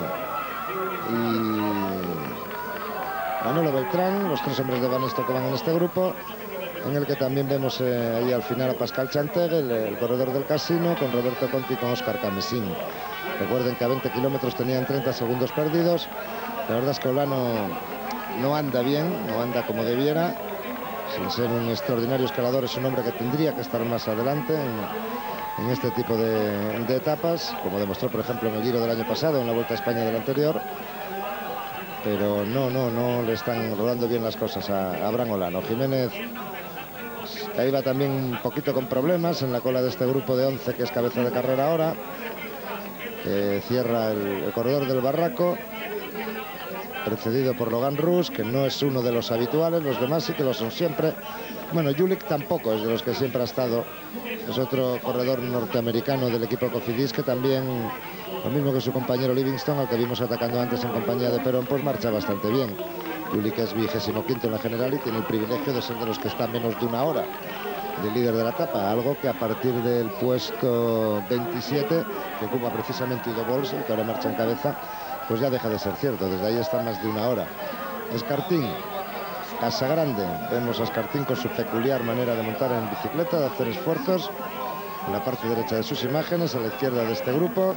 y Manolo Beltrán, los tres hombres de Banesto que van en este grupo. en el que también vemos eh, ahí al final a Pascal Chanteg, el, el corredor del Casino, con Roberto Conti y con Óscar Camesín. Recuerden que a veinte kilómetros tenían treinta segundos perdidos. La verdad es que Olano no anda bien, no anda como debiera. Sin ser un extraordinario escalador, es un hombre que tendría que estar más adelante en, en este tipo de, de etapas, como demostró, por ejemplo, en el Giro del año pasado, en la Vuelta a España del anterior. Pero no, no, no le están rodando bien las cosas a, a Abraham Olano. Jiménez, que ahí va también un poquito con problemas en la cola de este grupo de once, que es cabeza de carrera ahora, que cierra el, el corredor del Barraco, precedido por Logan Rus, que no es uno de los habituales, los demás sí que lo son siempre. Bueno, Julik tampoco es de los que siempre ha estado, es otro corredor norteamericano del equipo Cofidis, que también, lo mismo que su compañero Livingston, al que vimos atacando antes en compañía de Perón, pues marcha bastante bien. Julik es vigésimo quinto en la general y tiene el privilegio de ser de los que está a menos de una hora del líder de la etapa, algo que a partir del puesto veintisiete, que ocupa precisamente Udo Bols, el que ahora marcha en cabeza, pues ya deja de ser cierto. Desde ahí está más de una hora. Escartín, Casagrande, vemos a Escartín con su peculiar manera de montar en bicicleta, de hacer esfuerzos, en la parte derecha de sus imágenes, a la izquierda de este grupo.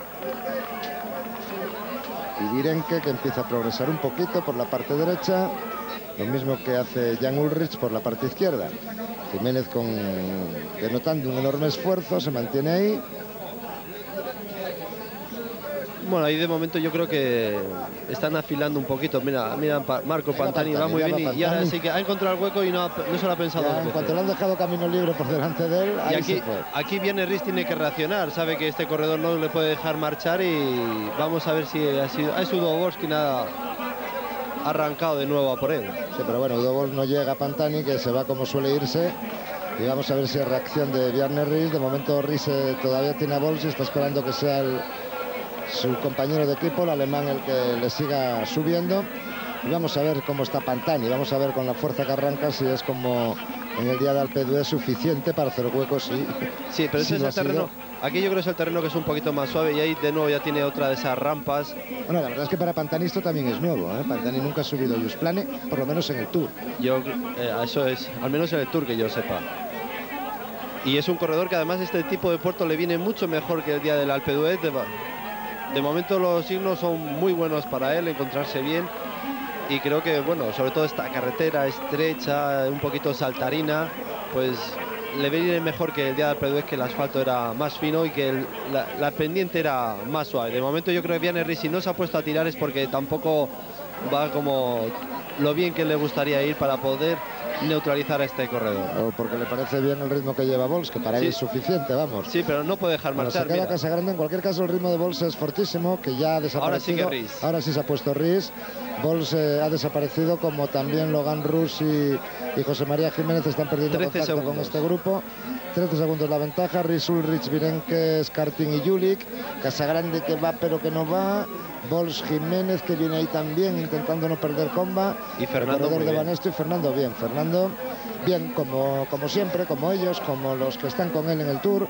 Y Virenque, que empieza a progresar un poquito por la parte derecha, lo mismo que hace Jan Ullrich por la parte izquierda. Jiménez con, denotando un enorme esfuerzo, se mantiene ahí. Bueno, ahí de momento yo creo que están afilando un poquito. Mira, mira, Marco Pantani va muy bien y, y ahora sí que ha encontrado el hueco y no, no se lo ha pensado. Ya, en cuanto le han dejado camino libre por delante de él, ahí y aquí, se fue. Aquí viene Riz, tiene que reaccionar, sabe que este corredor no le puede dejar marchar y vamos a ver si ha sido, ha sido Udo Bols quien ha arrancado de nuevo a por él. Sí, pero bueno, Udo Bols no llega a Pantani, que se va como suele irse. Y vamos a ver si es reacción de Bjarne Riis. De momento Riis eh, todavía tiene a Bols y está esperando que sea el, su compañero de equipo, el alemán, el que le siga subiendo. Y vamos a ver cómo está Pantani. Vamos a ver con la fuerza que arranca si es como en el día de Alpe d'Huez suficiente para hacer huecos. Sí, sí, pero ese es el terreno. Aquí yo creo que es el terreno que es un poquito más suave y ahí de nuevo ya tiene otra de esas rampas. Bueno, la verdad es que para Pantani esto también es nuevo, ¿eh? Pantani nunca ha subido Jusplane, por lo menos en el Tour. Yo, eh, eso es, al menos en el Tour que yo sepa. Y es un corredor que además este tipo de puerto le viene mucho mejor que el día del Alpe d'Huez. De, de momento los signos son muy buenos para él, encontrarse bien. Y creo que, bueno, sobre todo esta carretera estrecha, un poquito saltarina, pues le viene mejor que el día del Alpe d'Huez, que el asfalto era más fino y que el, la, la pendiente era más suave. De momento yo creo que Bjarne Riis, si no se ha puesto a tirar es porque tampoco va como lo bien que le gustaría ir para poder neutralizar a este corredor. O porque le parece bien el ritmo que lleva Bols, que para sí. él es suficiente, vamos. Sí, pero no puede dejar marchar. Bueno, se queda Casagrande. En cualquier caso, el ritmo de Bols es fortísimo, que ya ha desaparecido. Ahora sí que Riis. Ahora sí se ha puesto Riis. Bols eh, ha desaparecido, como también Logan Rus y, y José María Jiménez están perdiendo contacto segundos. con este grupo. trece segundos la ventaja. Riis, Ullrich, Virenque, Escartín y Julik. Casagrande que va pero que no va. Bols, Jiménez, que viene ahí también intentando no perder comba. Y Fernando el muy de bien. Banesto y Fernando bien. Fernando bien, como, como siempre, como ellos, como los que están con él en el Tour,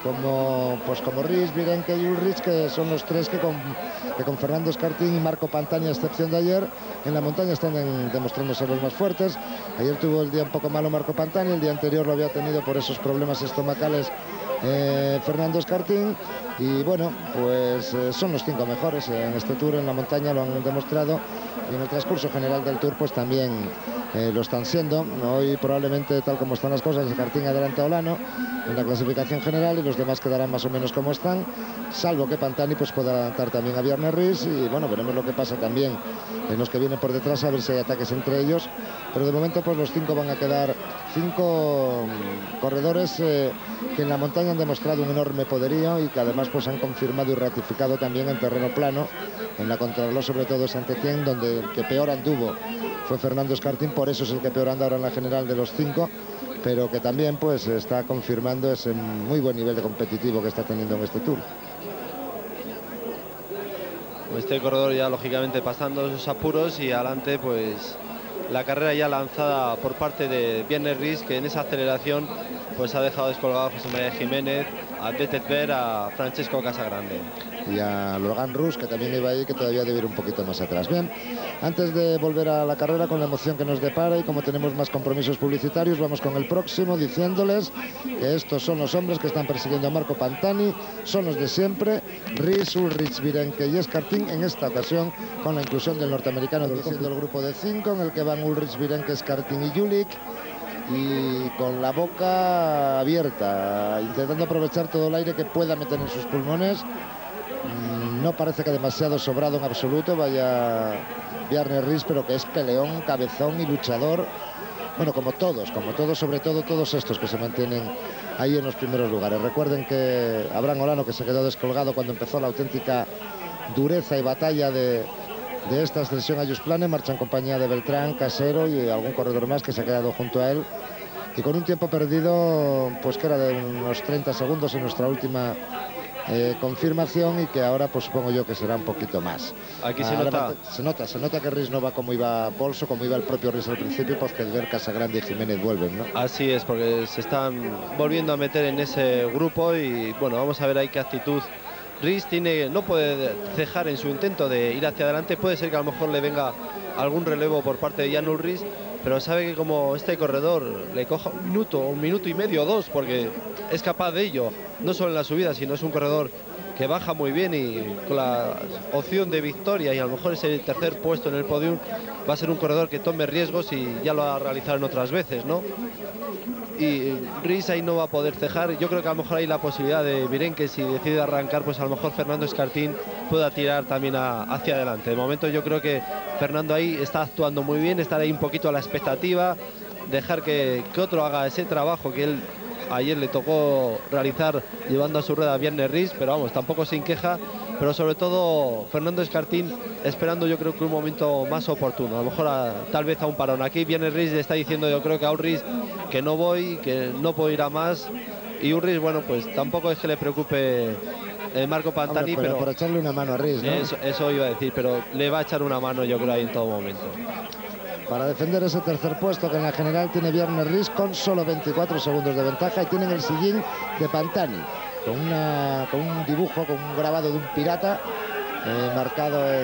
como pues como Riis, Virenque y Ullrich, que son los tres que con, que con Fernando Escartín y Marco Pantani, a excepción de ayer, en la montaña están en, demostrando ser los más fuertes. Ayer tuvo el día un poco malo Marco Pantani, el día anterior lo había tenido por esos problemas estomacales eh, Fernando Escartín. Y bueno, pues eh, son los cinco mejores en este Tour, en la montaña lo han demostrado, y en el transcurso general del Tour pues también eh, lo están siendo. Hoy probablemente, tal como están las cosas, Escartín adelanta a Olano en la clasificación general y los demás quedarán más o menos como están, salvo que Pantani pues pueda adelantar también a Bjarne Riis. Y bueno, veremos lo que pasa también en los que vienen por detrás, a ver si hay ataques entre ellos, pero de momento pues los cinco van a quedar, cinco corredores eh, que en la montaña han demostrado un enorme poderío y que además pues han confirmado y ratificado también en terreno plano, en la contrarreloj, sobre todo Saint-Étienne, donde el que peor anduvo fue Fernando Escartín, por eso es el que peor anda ahora en la general de los cinco, pero que también pues está confirmando ese muy buen nivel de competitivo que está teniendo en este Tour. Este corredor ya lógicamente pasando esos apuros y adelante pues la carrera ya lanzada por parte de Bjarne Riis, que en esa aceleración pues ha dejado descolgado a José María Jiménez, a Bettet Ver, a Francesco Casagrande. y a Logan Rus, que también iba ahí, que todavía debe ir un poquito más atrás. Bien, antes de volver a la carrera con la emoción que nos depara y como tenemos más compromisos publicitarios, vamos con el próximo diciéndoles que estos son los hombres que están persiguiendo a Marco Pantani, son los de siempre, Rhys, Ulrich, Virenque y Escartín, en esta ocasión con la inclusión del norteamericano del el grupo de cinco, en el que van Ulrich, Virenque, Escartín y Julik, y con la boca abierta, intentando aprovechar todo el aire que pueda meter en sus pulmones. No parece que demasiado sobrado en absoluto vaya Bjarne Riis, pero que es peleón, cabezón y luchador. Bueno, como todos, como todos, sobre todo todos estos que se mantienen ahí en los primeros lugares. Recuerden que Abraham Olano, que se quedó descolgado cuando empezó la auténtica dureza y batalla de, de esta ascensión a Jusplane, marcha en compañía de Beltrán, Casero y algún corredor más que se ha quedado junto a él. Y con un tiempo perdido, pues que era de unos treinta segundos en nuestra última Eh, confirmación, y que ahora pues supongo yo que será un poquito más. Aquí se ahora nota se nota se nota que Riis no va como iba Bolso, como iba el propio Riis al principio, porque el ver Casagrande y Jiménez vuelven, ¿no? Así es, porque se están volviendo a meter en ese grupo y bueno, vamos a ver ahí qué actitud Riis tiene. No puede cejar en su intento de ir hacia adelante. Puede ser que a lo mejor le venga algún relevo por parte de Jan Ullrich, pero sabe que como este corredor le coja un minuto, un minuto y medio o dos, porque es capaz de ello, no solo en la subida, sino es un corredor que baja muy bien y con la opción de victoria y a lo mejor ese tercer puesto en el podium, va a ser un corredor que tome riesgos y ya lo ha realizado en otras veces, ¿no? Y Riis ahí no va a poder cejar. Yo creo que a lo mejor hay la posibilidad de Virenque, si decide arrancar, pues a lo mejor Fernando Escartín pueda tirar también a, hacia adelante. De momento yo creo que Fernando ahí está actuando muy bien, estar ahí un poquito a la expectativa, dejar que, que otro haga ese trabajo que él ayer le tocó realizar llevando a su rueda a Bjarne Riis, pero vamos, tampoco sin queja. Pero sobre todo Fernando Escartín esperando, yo creo que un momento más oportuno, a lo mejor a, tal vez a un parón. Aquí Bjarne Riis le está diciendo, yo creo que a Ullrich que no voy, que no puedo ir a más, y Ullrich, bueno, pues tampoco es que le preocupe eh, Marco Pantani. Hombre, pero, pero por echarle una mano a Riis, ¿no? Eso, eso iba a decir, pero le va a echar una mano, yo creo, ahí en todo momento. Para defender ese tercer puesto que en la general tiene Bjarne Riis con solo veinticuatro segundos de ventaja, y tienen el sillín de Pantani con, una, con un dibujo, con un grabado de un pirata eh, marcado en,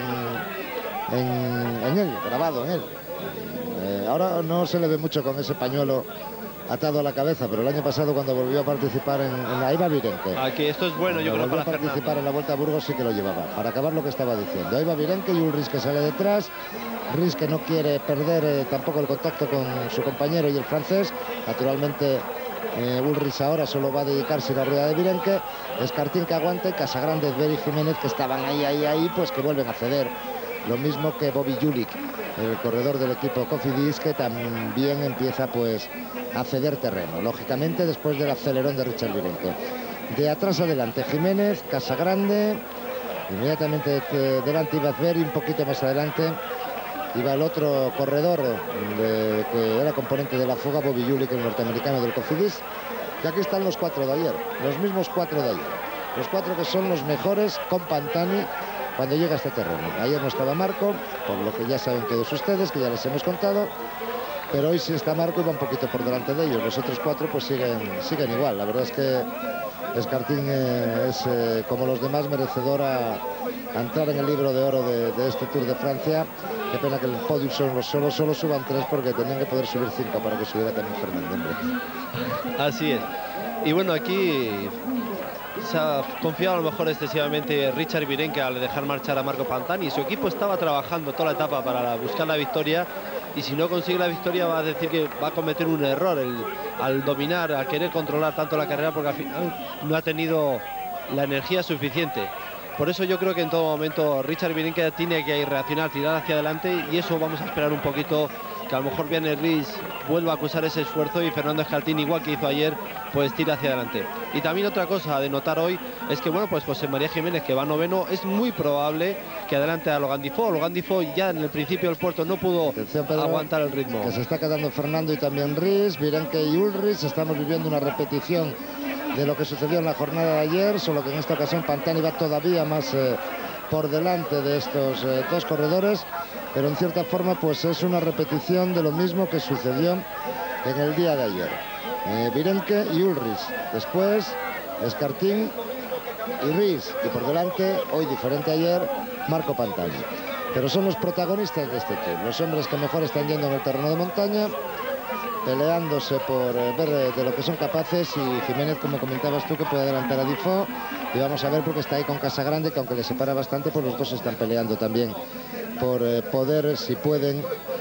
en, en él, grabado en él. Eh, ahora no se le ve mucho con ese pañuelo atado a la cabeza, pero el año pasado cuando volvió a participar en, en la Iba Virenque, aquí esto es bueno, cuando yo creo, volvió para a participar Fernando. en la Vuelta a Burgos sí que lo llevaba, para acabar lo que estaba diciendo. Ahí va Virenque y Ullrich que sale detrás. Riis que no quiere perder eh, tampoco el contacto con su compañero y el francés. Naturalmente eh, Ullrich ahora solo va a dedicarse a la rueda de Virenque. Escartín que aguanta, y Casagrande, Edberg y Jiménez, que estaban ahí, ahí, ahí, pues que vuelven a ceder. Lo mismo que Bobby Julik, el corredor del equipo Cofidis, que también empieza pues a ceder terreno, lógicamente después del acelerón de Richard Virenque. De atrás adelante Jiménez, Casagrande, inmediatamente de, delante iba Edberg, y un poquito más adelante iba el otro corredor de, que era componente de la fuga, Bobby Julik, el norteamericano del Cofidis. Y aquí están los cuatro de ayer, los mismos cuatro de ayer, los cuatro que son los mejores con Pantani cuando llega a este terreno. Ayer no estaba Marco, por lo que ya saben todos ustedes, que ya les hemos contado, pero hoy sí está Marco y va un poquito por delante de ellos. Los otros cuatro pues siguen, siguen igual. La verdad es que Escartín eh, es, eh, como los demás, merecedor a, a entrar en el libro de oro de, de este Tour de Francia. Qué pena que el podio solo, solo, solo suban tres, porque tenían que poder subir cinco para que subiera también Fernando, hombre. Así es. Y bueno, aquí se ha confiado a lo mejor excesivamente Richard Virenque al dejar marchar a Marco Pantani. Su equipo estaba trabajando toda la etapa para buscar la victoria, y si no consigue la victoria va a decir que va a cometer un error el, al dominar, al querer controlar tanto la carrera, porque al final no ha tenido la energía suficiente. Por eso yo creo que en todo momento Richard Virenque tiene que reaccionar, tirar hacia adelante, y eso vamos a esperar un poquito, que a lo mejor Bjarne Riis vuelva a acusar ese esfuerzo y Fernando Escartín, igual que hizo ayer, pues tira hacia adelante. Y también otra cosa de notar hoy es que, bueno, pues José María Jiménez, que va noveno, es muy probable que adelante a Logan Difo. Logan Difo ya en el principio del puerto no pudo Atención, Pedro, aguantar el ritmo. Que se está quedando Fernando y también Riis, Virenque y Ullrich. Estamos viviendo una repetición de lo que sucedió en la jornada de ayer, solo que en esta ocasión Pantani va todavía más eh, por delante de estos eh, dos corredores, pero en cierta forma pues es una repetición de lo mismo que sucedió en el día de ayer. eh, Virenque y Ullrich, después Escartín y Rys, y por delante, hoy diferente a ayer, Marco Pantani. Pero son los protagonistas de este tour, los hombres que mejor están yendo en el terreno de montaña, peleándose por eh, ver eh, de lo que son capaces, y Jiménez, como comentabas tú, que puede adelantar a Difo, y vamos a ver porque está ahí con Casagrande, que aunque le separa bastante, pues los dos están peleando también por eh, poder, si pueden,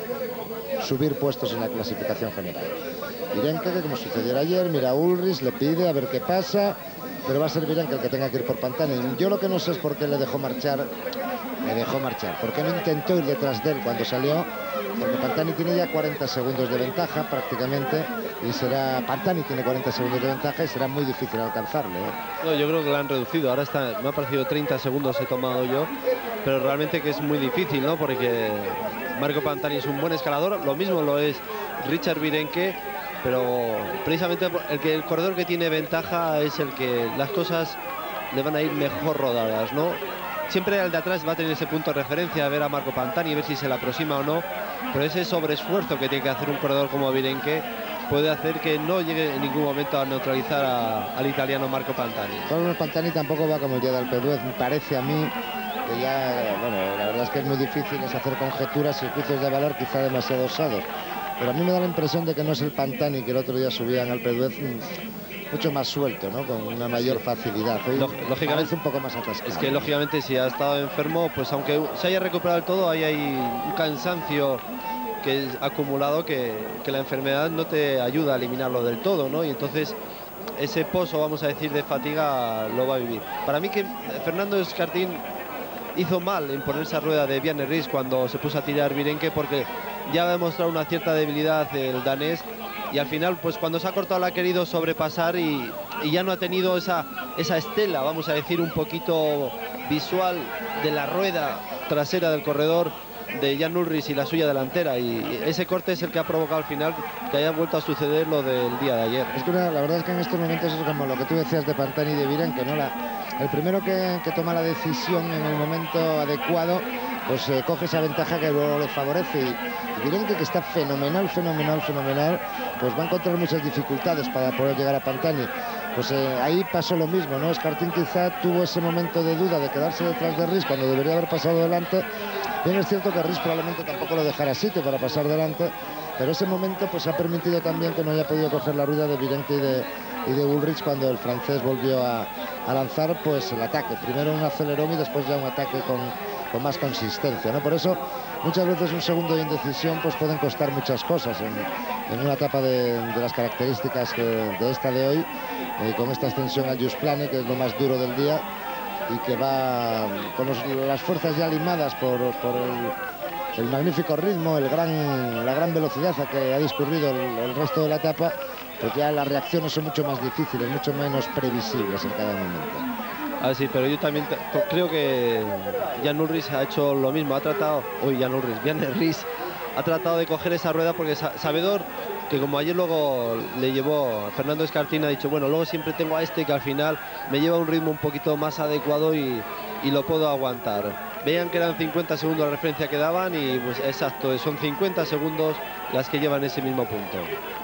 subir puestos en la clasificación general. Virenque, que como sucedió ayer, mira a Ulrich, le pide a ver qué pasa, pero va a ser Virenque el que tenga que ir por Pantani. Yo lo que no sé es por qué le dejó marchar, le dejó marchar, por qué no intentó ir detrás de él cuando salió, porque Pantani tiene ya cuarenta segundos de ventaja prácticamente, y será, Pantani tiene cuarenta segundos de ventaja y será muy difícil alcanzarle, ¿eh? No, yo creo que lo han reducido, ahora está, me ha parecido treinta segundos he tomado yo, pero realmente que es muy difícil, ¿no? Porque Marco Pantani es un buen escalador, lo mismo lo es Richard Virenque, pero precisamente el, que, el corredor que tiene ventaja es el que las cosas le van a ir mejor rodadas, ¿no? Siempre el de atrás va a tener ese punto de referencia, a ver a Marco Pantani, ver si se le aproxima o no, pero ese sobreesfuerzo que tiene que hacer un corredor como Virenque puede hacer que no llegue en ningún momento a neutralizar a, al italiano Marco Pantani. Carlos Pantani tampoco va como el día del Alpe d'Huez, me parece a mí que ya, bueno, la verdad es que es muy difícil es hacer conjeturas y juicios de valor quizá demasiado osados, pero a mí me da la impresión de que no es el Pantani que el otro día subía en Alpe d'Huez mucho más suelto, ¿no? Con una mayor facilidad. Hoy lógicamente un poco más atascado. Es que lógicamente si ha estado enfermo, pues aunque se haya recuperado del todo, ahí hay un cansancio que es acumulado que, que la enfermedad no te ayuda a eliminarlo del todo, ¿no? Y entonces ese pozo, vamos a decir, de fatiga lo va a vivir. Para mí que Fernando Escartín hizo mal en ponerse a rueda de Bjarne Riis cuando se puso a tirar Virenque, porque ya ha demostrado una cierta debilidad el danés, y al final pues cuando se ha cortado la ha querido sobrepasar y, y ya no ha tenido esa, esa estela, vamos a decir, un poquito visual de la rueda trasera del corredor de Jan Ullrich y la suya delantera, y ese corte es el que ha provocado al final que haya vuelto a suceder lo del día de ayer. Es que una, la verdad es que en estos momentos es como lo que tú decías de Pantani y de Virenque, ¿no? La, el primero que, que toma la decisión en el momento adecuado, pues eh, coge esa ventaja que luego le favorece, y, y Virenque, que está fenomenal, fenomenal, fenomenal, pues va a encontrar muchas dificultades para poder llegar a Pantani. Pues eh, ahí pasó lo mismo, ¿no? Escartín quizá tuvo ese momento de duda de quedarse detrás de Riis cuando debería haber pasado delante. Bien, es cierto que Riis probablemente tampoco lo dejara sitio para pasar delante, pero ese momento pues ha permitido también que no haya podido coger la rueda de Virenque y de, y de Ullrich cuando el francés volvió a, a lanzar pues el ataque. Primero un acelerón y después ya un ataque con, con más consistencia, ¿no? Por eso muchas veces un segundo de indecisión pues pueden costar muchas cosas en, en una etapa de, de las características que, de esta de hoy, eh, con esta extensión al Just Plane, que es lo más duro del día, y que va con los, las fuerzas ya limadas por, por el, el magnífico ritmo, el gran, la gran velocidad a que ha discurrido el, el resto de la etapa, pues ya las reacciones son mucho más difíciles, mucho menos previsibles en cada momento. Ah, sí, pero yo también creo que Jan Ullrich ha hecho lo mismo, ha tratado, uy, Jan Ullrich, Bjarne Riis ha tratado de coger esa rueda, porque sabedor que como ayer luego le llevó Fernando Escartín, ha dicho, bueno, luego siempre tengo a este que al final me lleva a un ritmo un poquito más adecuado y, y lo puedo aguantar. Vean que eran cincuenta segundos la referencia que daban y pues exacto, son cincuenta segundos las que llevan ese mismo punto.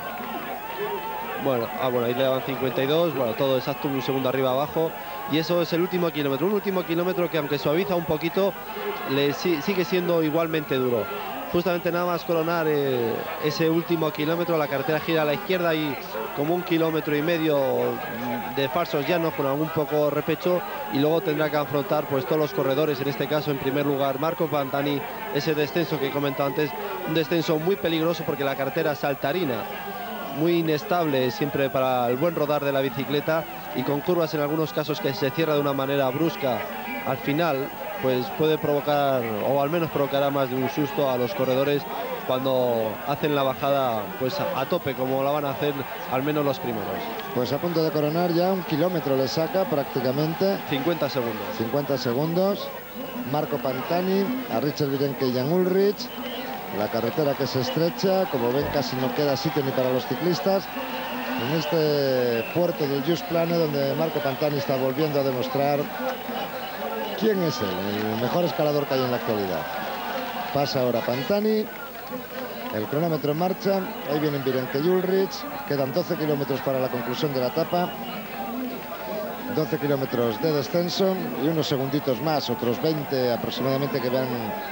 Bueno, ah, bueno, ahí le daban cincuenta y dos, bueno, todo exacto, un segundo arriba abajo, y eso es el último kilómetro, un último kilómetro que aunque suaviza un poquito, le sigue siendo igualmente duro. Justamente nada más coronar eh, ese último kilómetro, la carretera gira a la izquierda y como un kilómetro y medio de falsos llanos con algún poco repecho, y luego tendrá que afrontar pues todos los corredores, en este caso en primer lugar Marco Pantani, ese descenso que he comentado antes, un descenso muy peligroso porque la carretera saltarina, muy inestable siempre para el buen rodar de la bicicleta, y con curvas en algunos casos que se cierra de una manera brusca al final, pues puede provocar, o al menos provocará más de un susto a los corredores cuando hacen la bajada pues a, a tope, como la van a hacer al menos los primeros. Pues a punto de coronar ya, un kilómetro le saca prácticamente. cincuenta segundos. cincuenta segundos. Marco Pantani, a Richard Virenque y Jan Ullrich. La carretera que se estrecha, como ven casi no queda sitio ni para los ciclistas. En este puerto del Just Plane, donde Marco Pantani está volviendo a demostrar quién es él, el mejor escalador que hay en la actualidad. Pasa ahora Pantani, el cronómetro en marcha, ahí vienen Virenque y Ullrich, quedan doce kilómetros para la conclusión de la etapa. doce kilómetros de descenso y unos segunditos más, otros veinte aproximadamente, que van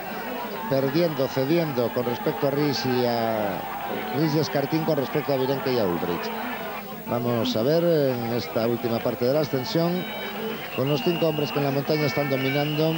perdiendo, cediendo con respecto a Rys y a Rys y Escartín con respecto a Virenque y a Ulrich. Vamos a ver en esta última parte de la ascensión, con los cinco hombres que en la montaña están dominando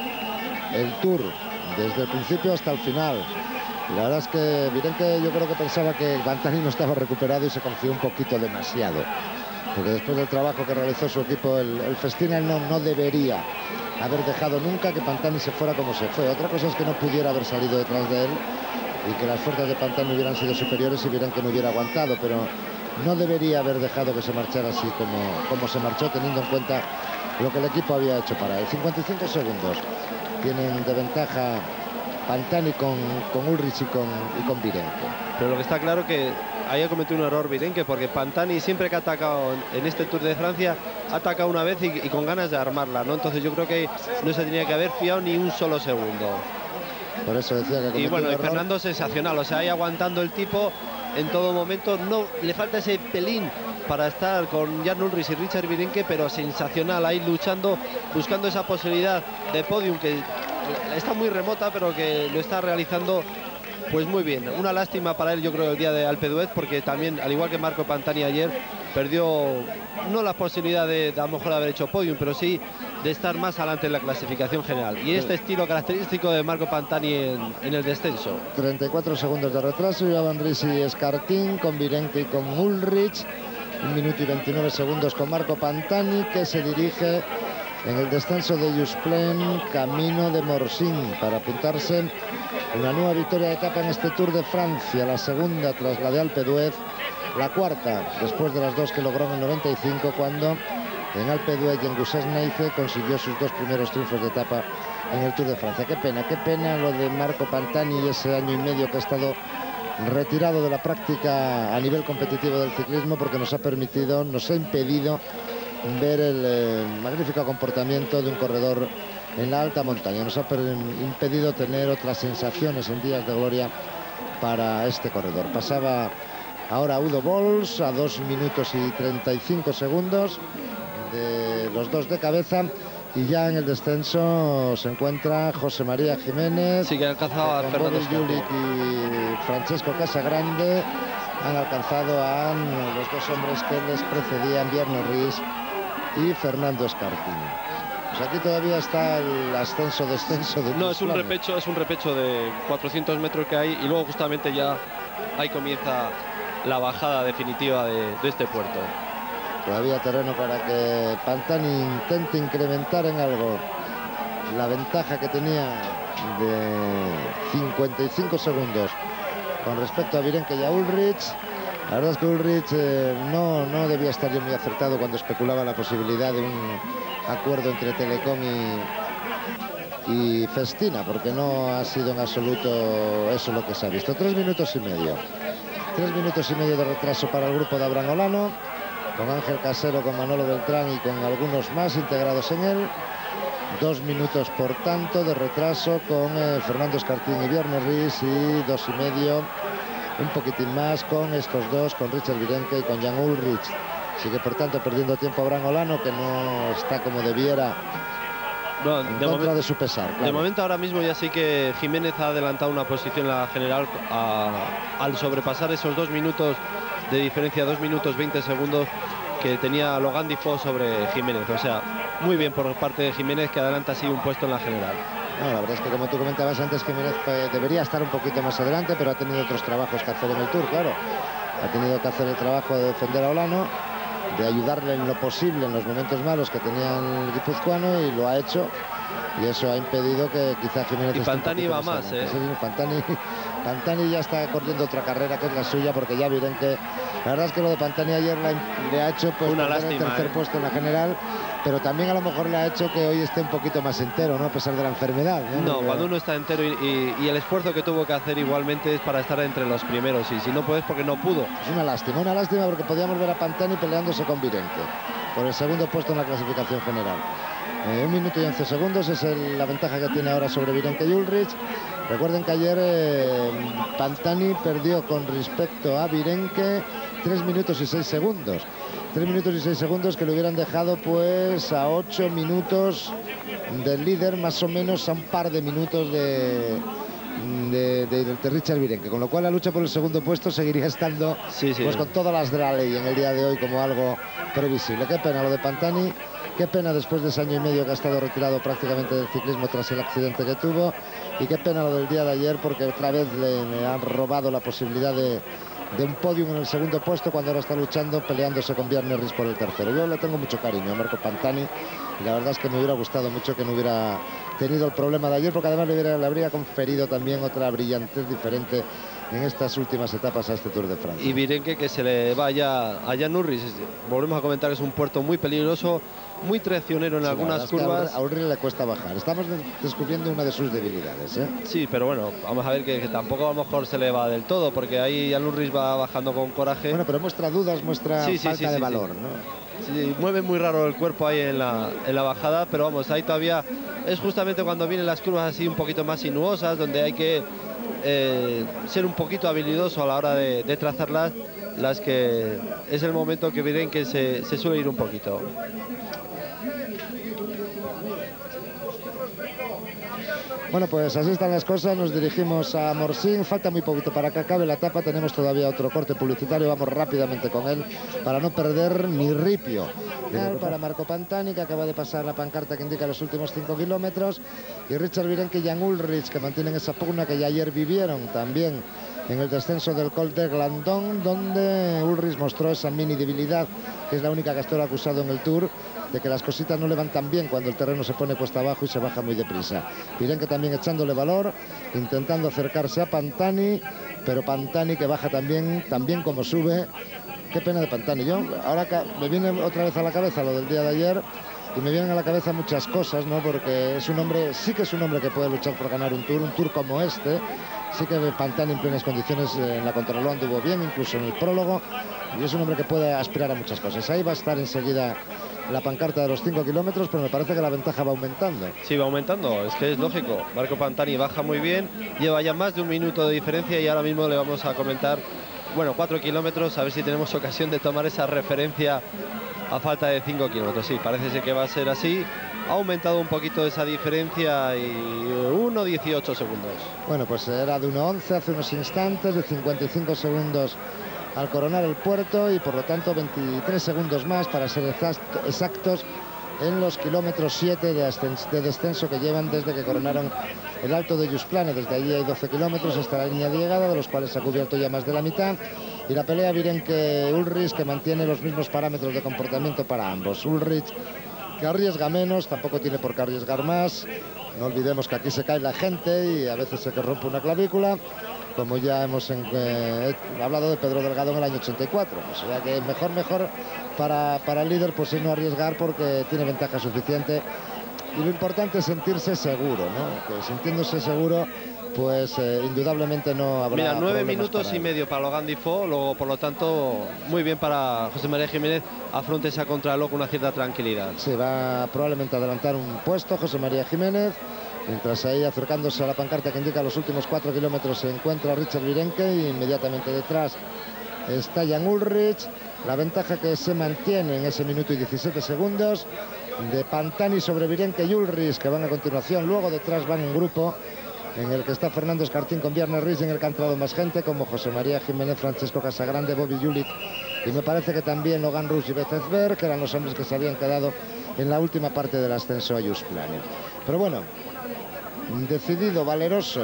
el Tour desde el principio hasta el final. Y la verdad es que Virenque, yo creo que pensaba que Pantani no estaba recuperado y se confió un poquito demasiado, porque después del trabajo que realizó su equipo, el, el Festina no, no debería haber dejado nunca que Pantani se fuera como se fue. Otra cosa es que no pudiera haber salido detrás de él y que las fuerzas de Pantani hubieran sido superiores y Virenque no hubiera aguantado, pero no debería haber dejado que se marchara así como, como se marchó, teniendo en cuenta lo que el equipo había hecho para él. cincuenta y cinco segundos tienen de ventaja Pantani con, con Ulrich y con, y con Virenque. Pero lo que está claro que haya cometido un error Virenque, porque Pantani siempre que ha atacado en este Tour de Francia ha atacado una vez y, y con ganas de armarla, ¿no? Entonces yo creo que no se tenía que haber fiado ni un solo segundo. Por eso decía que y bueno, y error. Fernando sensacional, o sea, ahí aguantando el tipo en todo momento. No le falta ese pelín para estar con Jan Ulrich y Richard Virenque, pero sensacional ahí luchando, buscando esa posibilidad de podium que está muy remota, pero que lo está realizando pues muy bien. Una lástima para él, yo creo, el día de Alpe d'Huez, porque también, al igual que Marco Pantani ayer, perdió no la posibilidad de, de a lo mejor haber hecho podium, pero sí de estar más adelante en la clasificación general. Y este estilo característico de Marco Pantani en, en el descenso. treinta y cuatro segundos de retraso llevaban Rys y Escartín con Virenque y con Ulrich. Un minuto y veintinueve segundos con Marco Pantani, que se dirige en el descenso de Jusplen camino de Morsin para apuntarse una nueva victoria de etapa en este Tour de Francia, la segunda tras la de Alpe d'Huez, la cuarta después de las dos que logró en el noventa y cinco, cuando en Alpe d'Huez y en Gussens-Neife consiguió sus dos primeros triunfos de etapa en el Tour de Francia. Qué pena, qué pena lo de Marco Pantani y ese año y medio que ha estado retirado de la práctica a nivel competitivo del ciclismo, porque nos ha permitido, nos ha impedido ver el eh, magnífico comportamiento de un corredor en la alta montaña. Nos ha impedido tener otras sensaciones en días de gloria para este corredor. Pasaba ahora Udo Bols a dos minutos y treinta y cinco segundos de los dos de cabeza, y ya en el descenso se encuentra José María Jiménez. Sí, que ha alcanzado a Fernando Julich y Francesco Casagrande. Han alcanzado a los dos hombres que les precedían, Bjarne Riis y Fernando Escartín. Pues aquí todavía está el ascenso-descenso de No, es un repecho, es un repecho de cuatrocientos metros que hay, y luego justamente ya ahí comienza la bajada definitiva de, de este puerto. Todavía terreno para que Pantani intente incrementar en algo la ventaja que tenía de cincuenta y cinco segundos con respecto a Virenque y a Ulrich. La verdad es que Ulrich eh, no, no debía estar yo muy acertado cuando especulaba la posibilidad de un acuerdo entre Telecom y, y Festina, porque no ha sido en absoluto eso lo que se ha visto. Tres minutos y medio. Tres minutos y medio de retraso para el grupo de Abraham Olano, con Ángel Casero, con Manolo Beltrán y con algunos más integrados en él. Dos minutos, por tanto, de retraso con eh, Fernando Escartín y Bjarne Riis, y dos y medio, un poquitín más, con estos dos, con Richard Virenque y con Jan Ulrich. Sigue, por tanto, perdiendo tiempo Abraham Olano, que no está como debiera, no, en de contra de su pesar. Claro. De momento, ahora mismo ya sí que Jiménez ha adelantado una posición en la general a, al sobrepasar esos dos minutos de diferencia, dos minutos veinte segundos que tenía Logan Difo sobre Jiménez. O sea, muy bien por parte de Jiménez, que adelanta así un puesto en la general. No, la verdad es que, como tú comentabas antes, Jiménez pues, debería estar un poquito más adelante, pero ha tenido otros trabajos que hacer en el Tour, claro. Ha tenido que hacer el trabajo de defender a Olano, de ayudarle en lo posible en los momentos malos que tenía el guipuzcoano, y lo ha hecho. Y eso ha impedido que quizá Jiménez... Y Pantani va más, ¿eh? Sí, Pantani, Pantani ya está corriendo otra carrera que es la suya, porque ya miren que... La verdad es que lo de Pantani ayer le, le ha hecho pues, una lástima, el tercer ¿eh? puesto en la general, pero también a lo mejor le ha hecho que hoy esté un poquito más entero, ¿no? A pesar de la enfermedad, ¿no? No, Porque... cuando uno está entero y, y, y el esfuerzo que tuvo que hacer igualmente es para estar entre los primeros, y si no puedes porque no pudo. Es una lástima, una lástima, porque podíamos ver a Pantani peleándose con Virenque por el segundo puesto en la clasificación general. Eh, un minuto y once segundos es el, la ventaja que tiene ahora sobre Virenque y Ulrich. Recuerden que ayer eh, Pantani perdió con respecto a Virenque tres minutos y seis segundos. tres minutos y seis segundos que le hubieran dejado pues a ocho minutos del líder, más o menos a un par de minutos de, de, de, de Richard Virenque, con lo cual la lucha por el segundo puesto seguiría estando sí, sí. pues con todas las de la ley en el día de hoy como algo previsible. Qué pena lo de Pantani, qué pena después de ese año y medio que ha estado retirado prácticamente del ciclismo tras el accidente que tuvo, y qué pena lo del día de ayer porque otra vez le, le han robado la posibilidad de de un podium en el segundo puesto, cuando ahora está luchando, peleándose con Bjarne Riis por el tercero. Yo le tengo mucho cariño a Marco Pantani y la verdad es que me hubiera gustado mucho que no hubiera tenido el problema de ayer, porque además le, hubiera, le habría conferido también otra brillantez diferente en estas últimas etapas a este Tour de Francia. Y Virenque que se le vaya a Jan Ullrich. Volvemos a comentar que es un puerto muy peligroso, muy traicionero en sí, algunas curvas. A Ullrich le cuesta bajar. Estamos descubriendo una de sus debilidades, ¿eh? Sí, pero bueno, vamos a ver que, que tampoco a lo mejor se le va del todo, porque ahí Jan Ullrich va bajando con coraje. Bueno, pero muestra dudas, muestra sí, falta sí, sí, de sí, valor, sí. ¿no? Sí, mueve muy raro el cuerpo ahí en la, en la bajada, pero vamos, ahí todavía es justamente cuando vienen las curvas así un poquito más sinuosas, donde hay que eh, ser un poquito habilidoso a la hora de, de trazarlas, las que es el momento que miren que se, se suele ir un poquito. Bueno, pues así están las cosas, nos dirigimos a Morsing, falta muy poquito para que acabe la etapa, tenemos todavía otro corte publicitario, vamos rápidamente con él para no perder ni ripio. Para Marco Pantani, que acaba de pasar la pancarta que indica los últimos cinco kilómetros, y Richard Virenque y Jan Ullrich, que mantienen esa pugna que ya ayer vivieron también en el descenso del Col de Glandon, donde Ullrich mostró esa mini debilidad, que es la única que hasta ahora ha acusado en el Tour, de que las cositas no le van tan bien cuando el terreno se pone cuesta abajo y se baja muy deprisa. Virenque también echándole valor, intentando acercarse a Pantani, pero Pantani que baja también, también como sube. Qué pena de Pantani. Yo ahora me viene otra vez a la cabeza lo del día de ayer, y me vienen a la cabeza muchas cosas, ¿no? Porque es un hombre, sí que es un hombre que puede luchar por ganar un Tour, un Tour como este. Sí que Pantani en plenas condiciones en la contrarreloj anduvo bien, incluso en el prólogo, y es un hombre que puede aspirar a muchas cosas. Ahí va a estar enseguida la pancarta de los cinco kilómetros, pero me parece que la ventaja va aumentando. Sí, va aumentando, es que es lógico. Marco Pantani baja muy bien, lleva ya más de un minuto de diferencia y ahora mismo le vamos a comentar, bueno, cuatro kilómetros, a ver si tenemos ocasión de tomar esa referencia a falta de cinco kilómetros. Sí, parece ser que va a ser así. Ha aumentado un poquito esa diferencia y uno dieciocho segundos. Bueno, pues era de uno once hace unos instantes, de cincuenta y cinco segundos al coronar el puerto, y por lo tanto veintitrés segundos más para ser exactos en los kilómetros siete de, de descenso que llevan desde que coronaron el Alto de Ljusplane. Desde allí hay doce kilómetros hasta la línea de llegada, de los cuales se ha cubierto ya más de la mitad, y la pelea Virenque-Ullrich, que mantiene los mismos parámetros de comportamiento para ambos. Ullrich, que arriesga menos, tampoco tiene por qué arriesgar más. No olvidemos que aquí se cae la gente y a veces se rompe una clavícula, como ya hemos en, eh, hablado de Pedro Delgado en el año ochenta y cuatro. O sea que mejor, mejor para, para el líder pues es no arriesgar, porque tiene ventaja suficiente. Y lo importante es sentirse seguro, ¿no? Que sintiéndose seguro, pues eh, indudablemente no habrá. Mira, nueve minutos y medio para Logan Difo, luego por lo tanto muy bien para José María Jiménez, afronte esa contrarreloj con una cierta tranquilidad. Sí, va probablemente a adelantar un puesto José María Jiménez, mientras ahí acercándose a la pancarta que indica los últimos cuatro kilómetros se encuentra Richard Virenque, y inmediatamente detrás está Jan Ullrich. La ventaja que se mantiene en ese minuto y diecisiete segundos de Pantani sobre Virenque y Ullrich, que van a continuación. Luego detrás van un grupo en el que está Fernando Escartín con Bjarne Riis, en el que ha entrado más gente, como José María Jiménez, Francesco Casagrande, Bobby Julich, y me parece que también Logan Rouge y Becesberg, que eran los hombres que se habían quedado en la última parte del ascenso a Ljusplane. Pero bueno, decidido, valeroso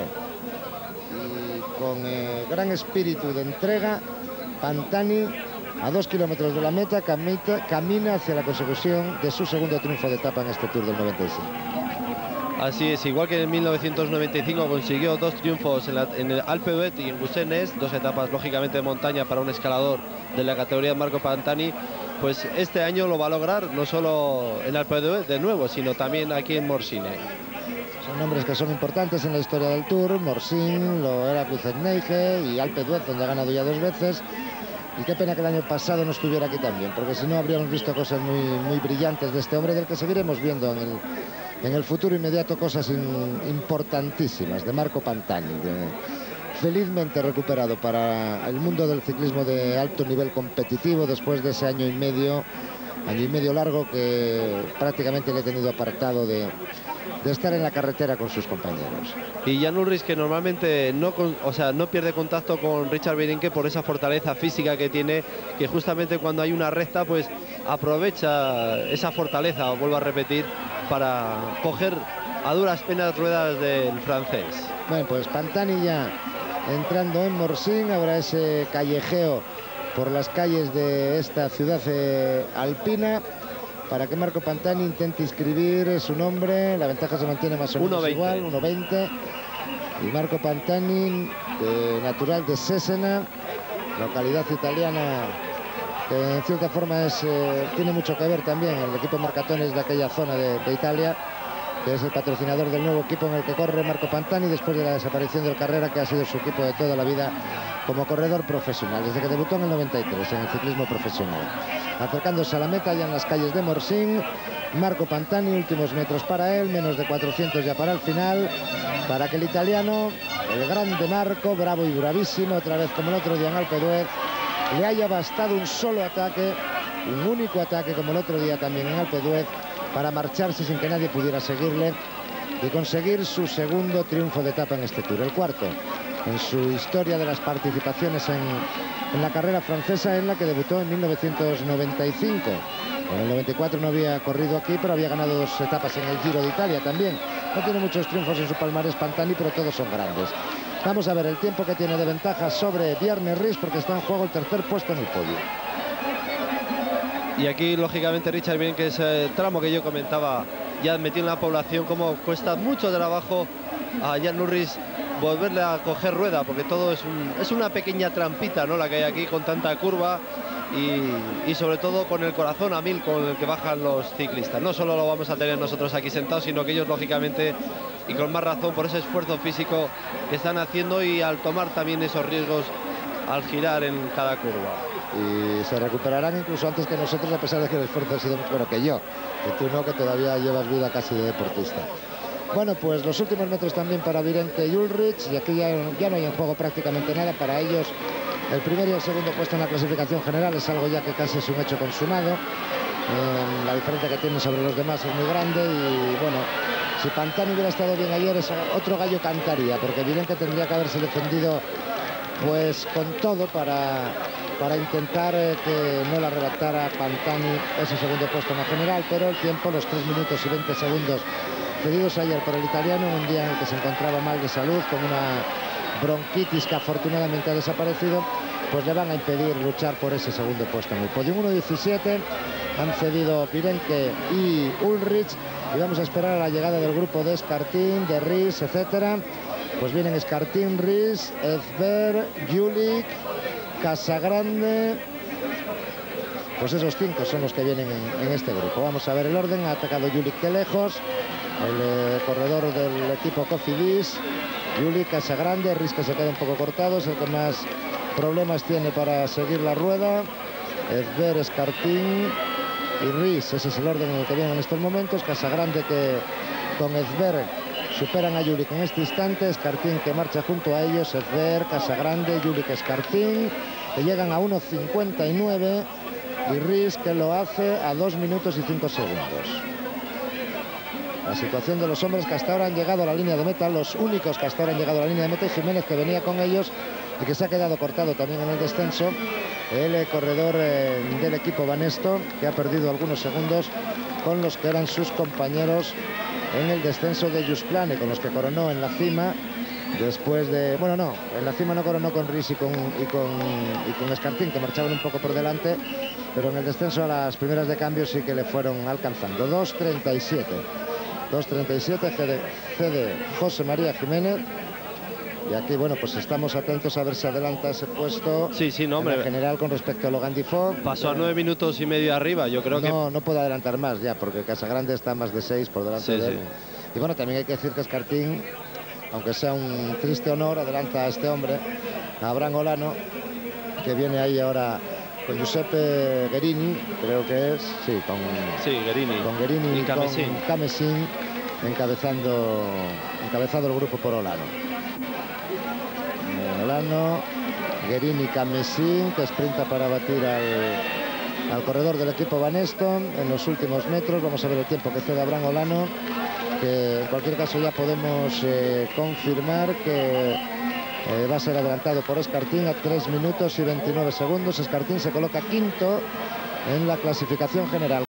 y con eh, gran espíritu de entrega, Pantani, a dos kilómetros de la meta, camita, camina hacia la consecución de su segundo triunfo de etapa en este Tour del noventa y cinco. Así es, igual que en mil novecientos noventa y cinco consiguió dos triunfos en, la, en el Alpe d'Huez y en Gusenes, dos etapas lógicamente de montaña para un escalador de la categoría de Marco Pantani, pues este año lo va a lograr no solo en Alpe d'Huez de nuevo, sino también aquí en Morsine. Son nombres que son importantes en la historia del Tour. Morsine, lo era Kuzenneige y Alpe d'Huez, donde ha ganado ya dos veces. Y qué pena que el año pasado no estuviera aquí también, porque si no habríamos visto cosas muy, muy brillantes de este hombre, del que seguiremos viendo en el, en el futuro inmediato cosas in, importantísimas, de Marco Pantani. De felizmente recuperado para el mundo del ciclismo de alto nivel competitivo después de ese año y medio, año y medio largo que prácticamente le he tenido apartado de, de estar en la carretera con sus compañeros. Y Jan Ullrich, que normalmente no, con, o sea, no pierde contacto con Richard Virenque por esa fortaleza física que tiene, que justamente cuando hay una recta pues aprovecha esa fortaleza, vuelvo a repetir, para coger a duras penas ruedas del francés. Bueno, pues Pantani ya entrando en Morsing, habrá ese callejeo por las calles de esta ciudad eh, alpina para que Marco Pantani intente inscribir su nombre. La ventaja se mantiene más o menos igual, uno veinte. Y Marco Pantani, eh, natural de Cesena, localidad italiana que en cierta forma es, eh, tiene mucho que ver también. El equipo Mercatone es de aquella zona de, de Italia, que es el patrocinador del nuevo equipo en el que corre Marco Pantani después de la desaparición del Carrera, que ha sido su equipo de toda la vida como corredor profesional, desde que debutó en el noventa y tres en el ciclismo profesional. Acercándose a la meta ya en las calles de Morsing, Marco Pantani, últimos metros para él, menos de cuatrocientos ya para el final, para que el italiano, el grande Marco, bravo y bravísimo, otra vez como el otro día en Alpe d'Huez, le haya bastado un solo ataque, un único ataque como el otro día también en Alpe d'Huez, para marcharse sin que nadie pudiera seguirle y conseguir su segundo triunfo de etapa en este Tour, el cuarto en su historia de las participaciones en, en la carrera francesa, en la que debutó en mil novecientos noventa y cinco. En el noventa y cuatro no había corrido aquí, pero había ganado dos etapas en el Giro de Italia también. No tiene muchos triunfos en su palmarés Pantani, pero todos son grandes. Vamos a ver el tiempo que tiene de ventaja sobre Bjarne Riis, porque está en juego el tercer puesto en el podio. Y aquí, lógicamente, Richard Virenque, que es el tramo que yo comentaba, ya metido en la población, como cuesta mucho trabajo a Jan Ullrich volverle a coger rueda, porque todo es, un, es una pequeña trampita, ¿no?, la que hay aquí con tanta curva y, y sobre todo con el corazón a mil con el que bajan los ciclistas. No solo lo vamos a tener nosotros aquí sentados, sino que ellos, lógicamente, y con más razón por ese esfuerzo físico que están haciendo y al tomar también esos riesgos al girar en cada curva. Y se recuperarán incluso antes que nosotros, a pesar de que el esfuerzo ha sido mucho bueno que yo, que tú no, que todavía llevas vida casi de deportista. Bueno, pues los últimos metros también para Virenque y Ullrich, y aquí ya, ya no hay en juego prácticamente nada para ellos. El primero y el segundo puesto en la clasificación general es algo ya que casi es un hecho consumado. Eh, la diferencia que tienen sobre los demás es muy grande y bueno, si Pantani hubiera estado bien ayer, es otro gallo cantaría, porque Virenque tendría que haberse defendido pues con todo para, para intentar eh, que no le arrebatara Pantani ese segundo puesto en la general, pero el tiempo, los tres minutos y veinte segundos cedidos ayer por el italiano, en un día en el que se encontraba mal de salud, con una bronquitis que afortunadamente ha desaparecido, pues le van a impedir luchar por ese segundo puesto en el podio. uno diecisiete han cedido Virenque y Ullrich, y vamos a esperar a la llegada del grupo de Escartín, de Riis, etcétera. Pues vienen Escartín, Riis, Ezber, Julik, Casagrande. Pues esos cinco son los que vienen en, en este grupo. Vamos a ver el orden. Ha atacado Julik de lejos, el eh, corredor del equipo Cofidis. Julik, Casagrande, Riis, que se queda un poco cortado, es el que más problemas tiene para seguir la rueda. Ezber, Escartín y Riis, ese es el orden en el que vienen en estos momentos. Casagrande, que con Ezber superan a Julik en este instante. Escartín, que marcha junto a ellos. Ezber, Casagrande, Julik, Escartín, que llegan a uno cincuenta y nueve, y Riis, que lo hace a dos minutos y cinco segundos. La situación de los hombres que hasta ahora han llegado a la línea de meta, los únicos que hasta ahora han llegado a la línea de meta, y Jiménez, que venía con ellos y que se ha quedado cortado también en el descenso, el eh, corredor eh, del equipo Banesto, que ha perdido algunos segundos con los que eran sus compañeros en el descenso de Jusplane, con los que coronó en la cima después de... Bueno, no, en la cima no coronó con Riis y con, y con, y con Escartín, que marchaban un poco por delante, pero en el descenso a las primeras de cambio sí que le fueron alcanzando. dos treinta y siete. dos treinta y siete cede, cede José María Jiménez. Y aquí, bueno, pues estamos atentos a ver si adelanta ese puesto. Sí, sí, no, hombre. En general, con respecto a Logan Difo. Pasó a nueve minutos y medio arriba, yo creo no, que... No, no puede adelantar más ya, porque Casagrande está más de seis por delante sí, de él. Sí. Y bueno, también hay que decir que Escartín, aunque sea un triste honor, adelanta a este hombre, a Abraham Olano, que viene ahí ahora con Giuseppe Guerini, creo que es, sí, con, sí, Guerini. con Guerini y Camesín. con Camesín, encabezando, encabezado el grupo por Olano. Olano, Guerini, Camesín, que sprinta para batir al, al corredor del equipo Baneston en los últimos metros. Vamos a ver el tiempo que cede Abraham Olano, que en cualquier caso ya podemos eh, confirmar que eh, va a ser adelantado por Escartín a tres minutos y veintinueve segundos. Escartín se coloca quinto en la clasificación general.